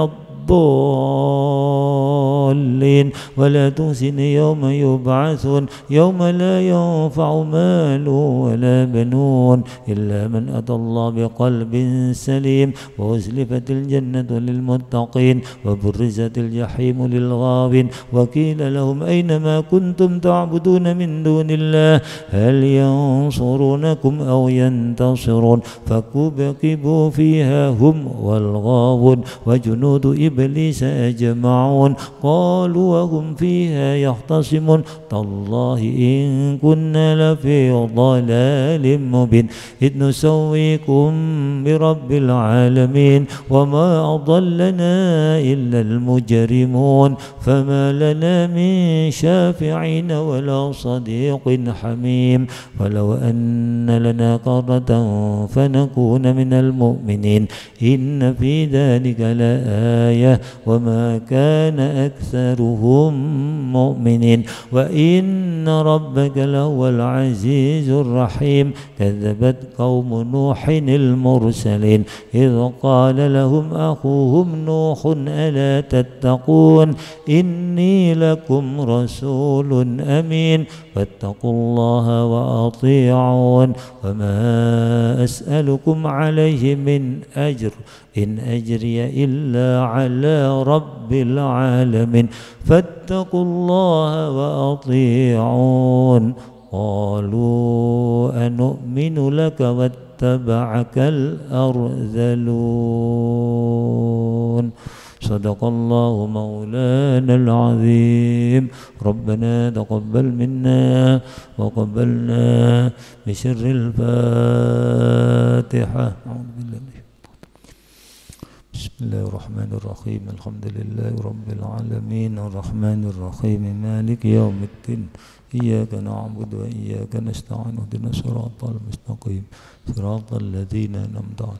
الضالين ولا تخزني يوم يبعثون يوم لا ينفع مال ولا بنون إلا من أتى الله بقلب سليم وأزلفت الجنة للمتقين وبرزت الجحيم للغاوين وقيل لهم أين ما كنتم تعبدون من دون الله هل ينصرونكم أو ينتصرون فكبكبوا فيها هم والغاوون وجنود إبليس أجمعون قالوا وهم فيها يختصمون تالله إن كنا لفي ضلال مبين إذ نسويكم برب العالمين وما أضلنا إلا المجرمون فما لنا من شافعين ولا صديق حميم ولو أن لنا قرة فنكون من المؤمنين إن في ذلك لآية الآية وما كان أكثرهم مؤمنين وإن ربك لهو العزيز الرحيم. كذبت قوم نوح المرسلين إذ قال لهم أخوهم نوح ألا تتقون إني لكم رسول أمين فاتقوا الله وأطيعون وما أسألكم عليه من أجر إن أجري إلا على رب العالمين فاتقوا الله وأطيعون. قالوا أنؤمن لك واتبعك الأرذلون. صدق الله مولانا العظيم. ربنا تقبل منا وقبلنا بسر الفاتحة. أعوذ بالله. بسم الله الرحمن الرحيم. الحمد لله رب العالمين الرحمن الرحيم مالك يوم الدين إياك نعبد وإياك نستعين اهدنا الصراط المستقيم صراط الذين أنعمت عليهم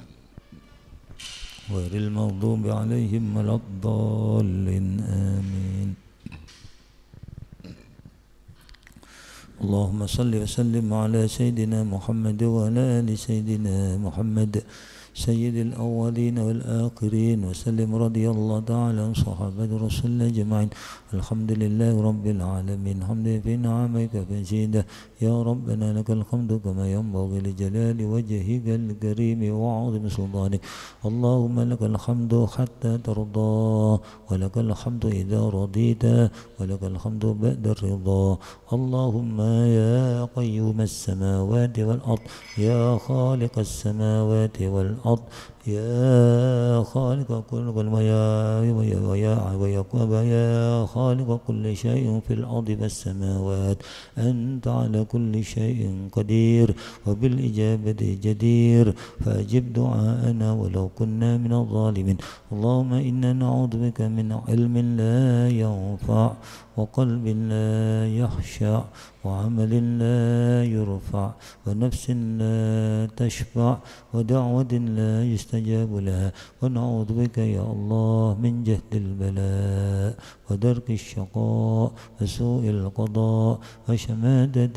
غير المغضوب عليهم ولا الضالين آمين. اللهم صل وسلم على سيدنا محمد وعلى آل سيدنا محمد سيد الأولين والآخرين وسلم. رضي الله تعالى عن صحابة رسول الله أجمعين. الحمد لله رب العالمين. حمد في نعمك فزيدة يا ربنا لك الحمد كما ينبغي لجلال وجهك الكريم وعظيم سلطانك. اللهم لك الحمد حتى ترضى ولك الحمد إذا رضيت ولك الحمد بعد الرضا. اللهم يا قيوم السماوات والأرض يا خالق السماوات والأرض يا خالق كل ويا ويا ويا ويا خالق كل شيء في الأرض والسماوات أنت على كل شيء قدير وبالإجابة جدير فأجب دعاءنا ولو كنا من الظالمين. اللهم إنا نعوذ بك من علم لا ينفع وقلب لا يخشع وعمل لا يرفع ونفس لا تشفع ودعوة لا يستجاب لها. ونعوذ بك يا الله من جهد البلاء ودرك الشقاء وسوء القضاء وشماتة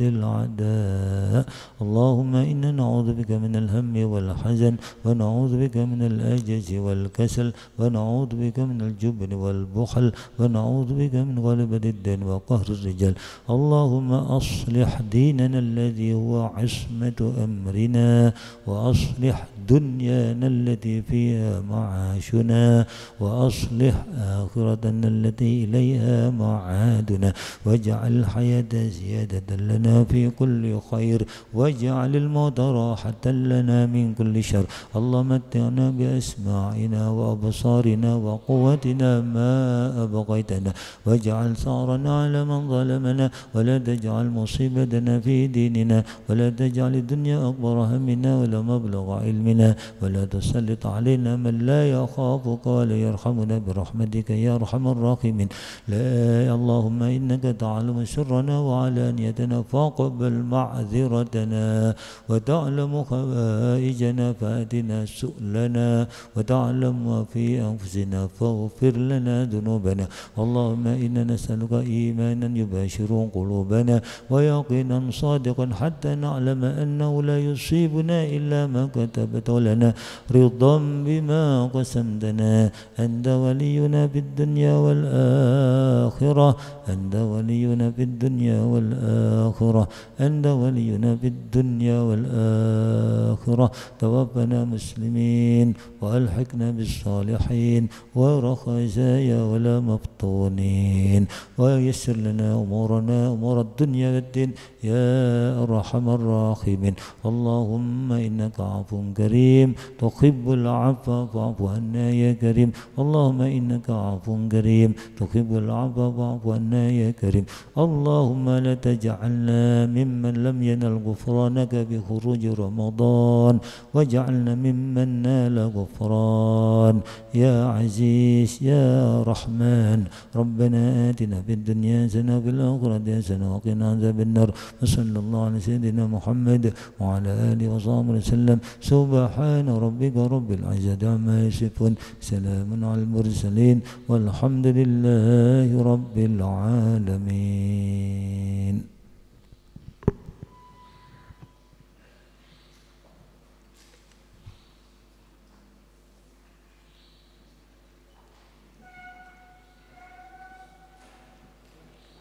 الأعداء. اللهم إنا نعوذ بك من الهم والحزن ونعوذ بك من العجز والكسل ونعوذ بك من الجبن والبخل ونعوذ بك من غلبة الدين وقهر الرجال. اللهم أصلح ديننا الذي هو عصمة أمرنا وأصلح دنيانا التي فيها معاشنا وأصلح آخرتنا التي إليها معادنا واجعل الحياة زيادة لنا في كل خير واجعل الموت راحة لنا من كل شر. اللهم متعنا بأسماعنا وأبصارنا وقوتنا ما أبقيتنا واجعل ثارنا على من ظلمنا ولا تجعل مصيبتنا في ديننا ولا تجعل الدنيا أكبر همنا ولا مبلغ علمنا ولا تسلط علينا من لا يخافك ولا يرحمنا برحمتك يا أرحم الراحمين. لا اللهم إنك تعلم سرنا وعلانيتنا فاقبل معذرتنا وتعلم خوائجنا فأتنا سؤلنا وتعلم ما في أنفسنا فاغفر لنا ذنوبنا. اللهم إنا نسألك إيمانا يباشر قلوبنا ويقينا صادقا حتى نعلم أنه لا يصيبنا إلا ما كتبت لنا رضا بما قسمتنا. أنت ولينا في الدنيا والآخرة أنت ولينا في الدنيا والآخرة أنت ولينا في الدنيا والآخرة. توفنا مسلمين وألحقنا بالصالحين غير خزايا ولا مفتونين ويسر لنا أمورنا أمور الدنيا والدين يا أرحم الراحمين. اللهم إنك عفو كريم تحب العفو فاعف عنا يا كريم. اللهم إنك عفو كريم تحب العفو فاعف عنا يا كريم. اللهم لا تجعلنا ممن لم ينل غفرانك بخروج رمضان الشيطان واجعلنا ممن نال غفران يا عزيز يا رحمن. ربنا آتنا في الدنيا حسنة وفي الآخرة حسنة وقنا عذاب النار. وصلى الله على سيدنا محمد وعلى آله وصحبه وسلم. سبحان ربك رب العزة عما يصفون، سلام على المرسلين والحمد لله رب العالمين.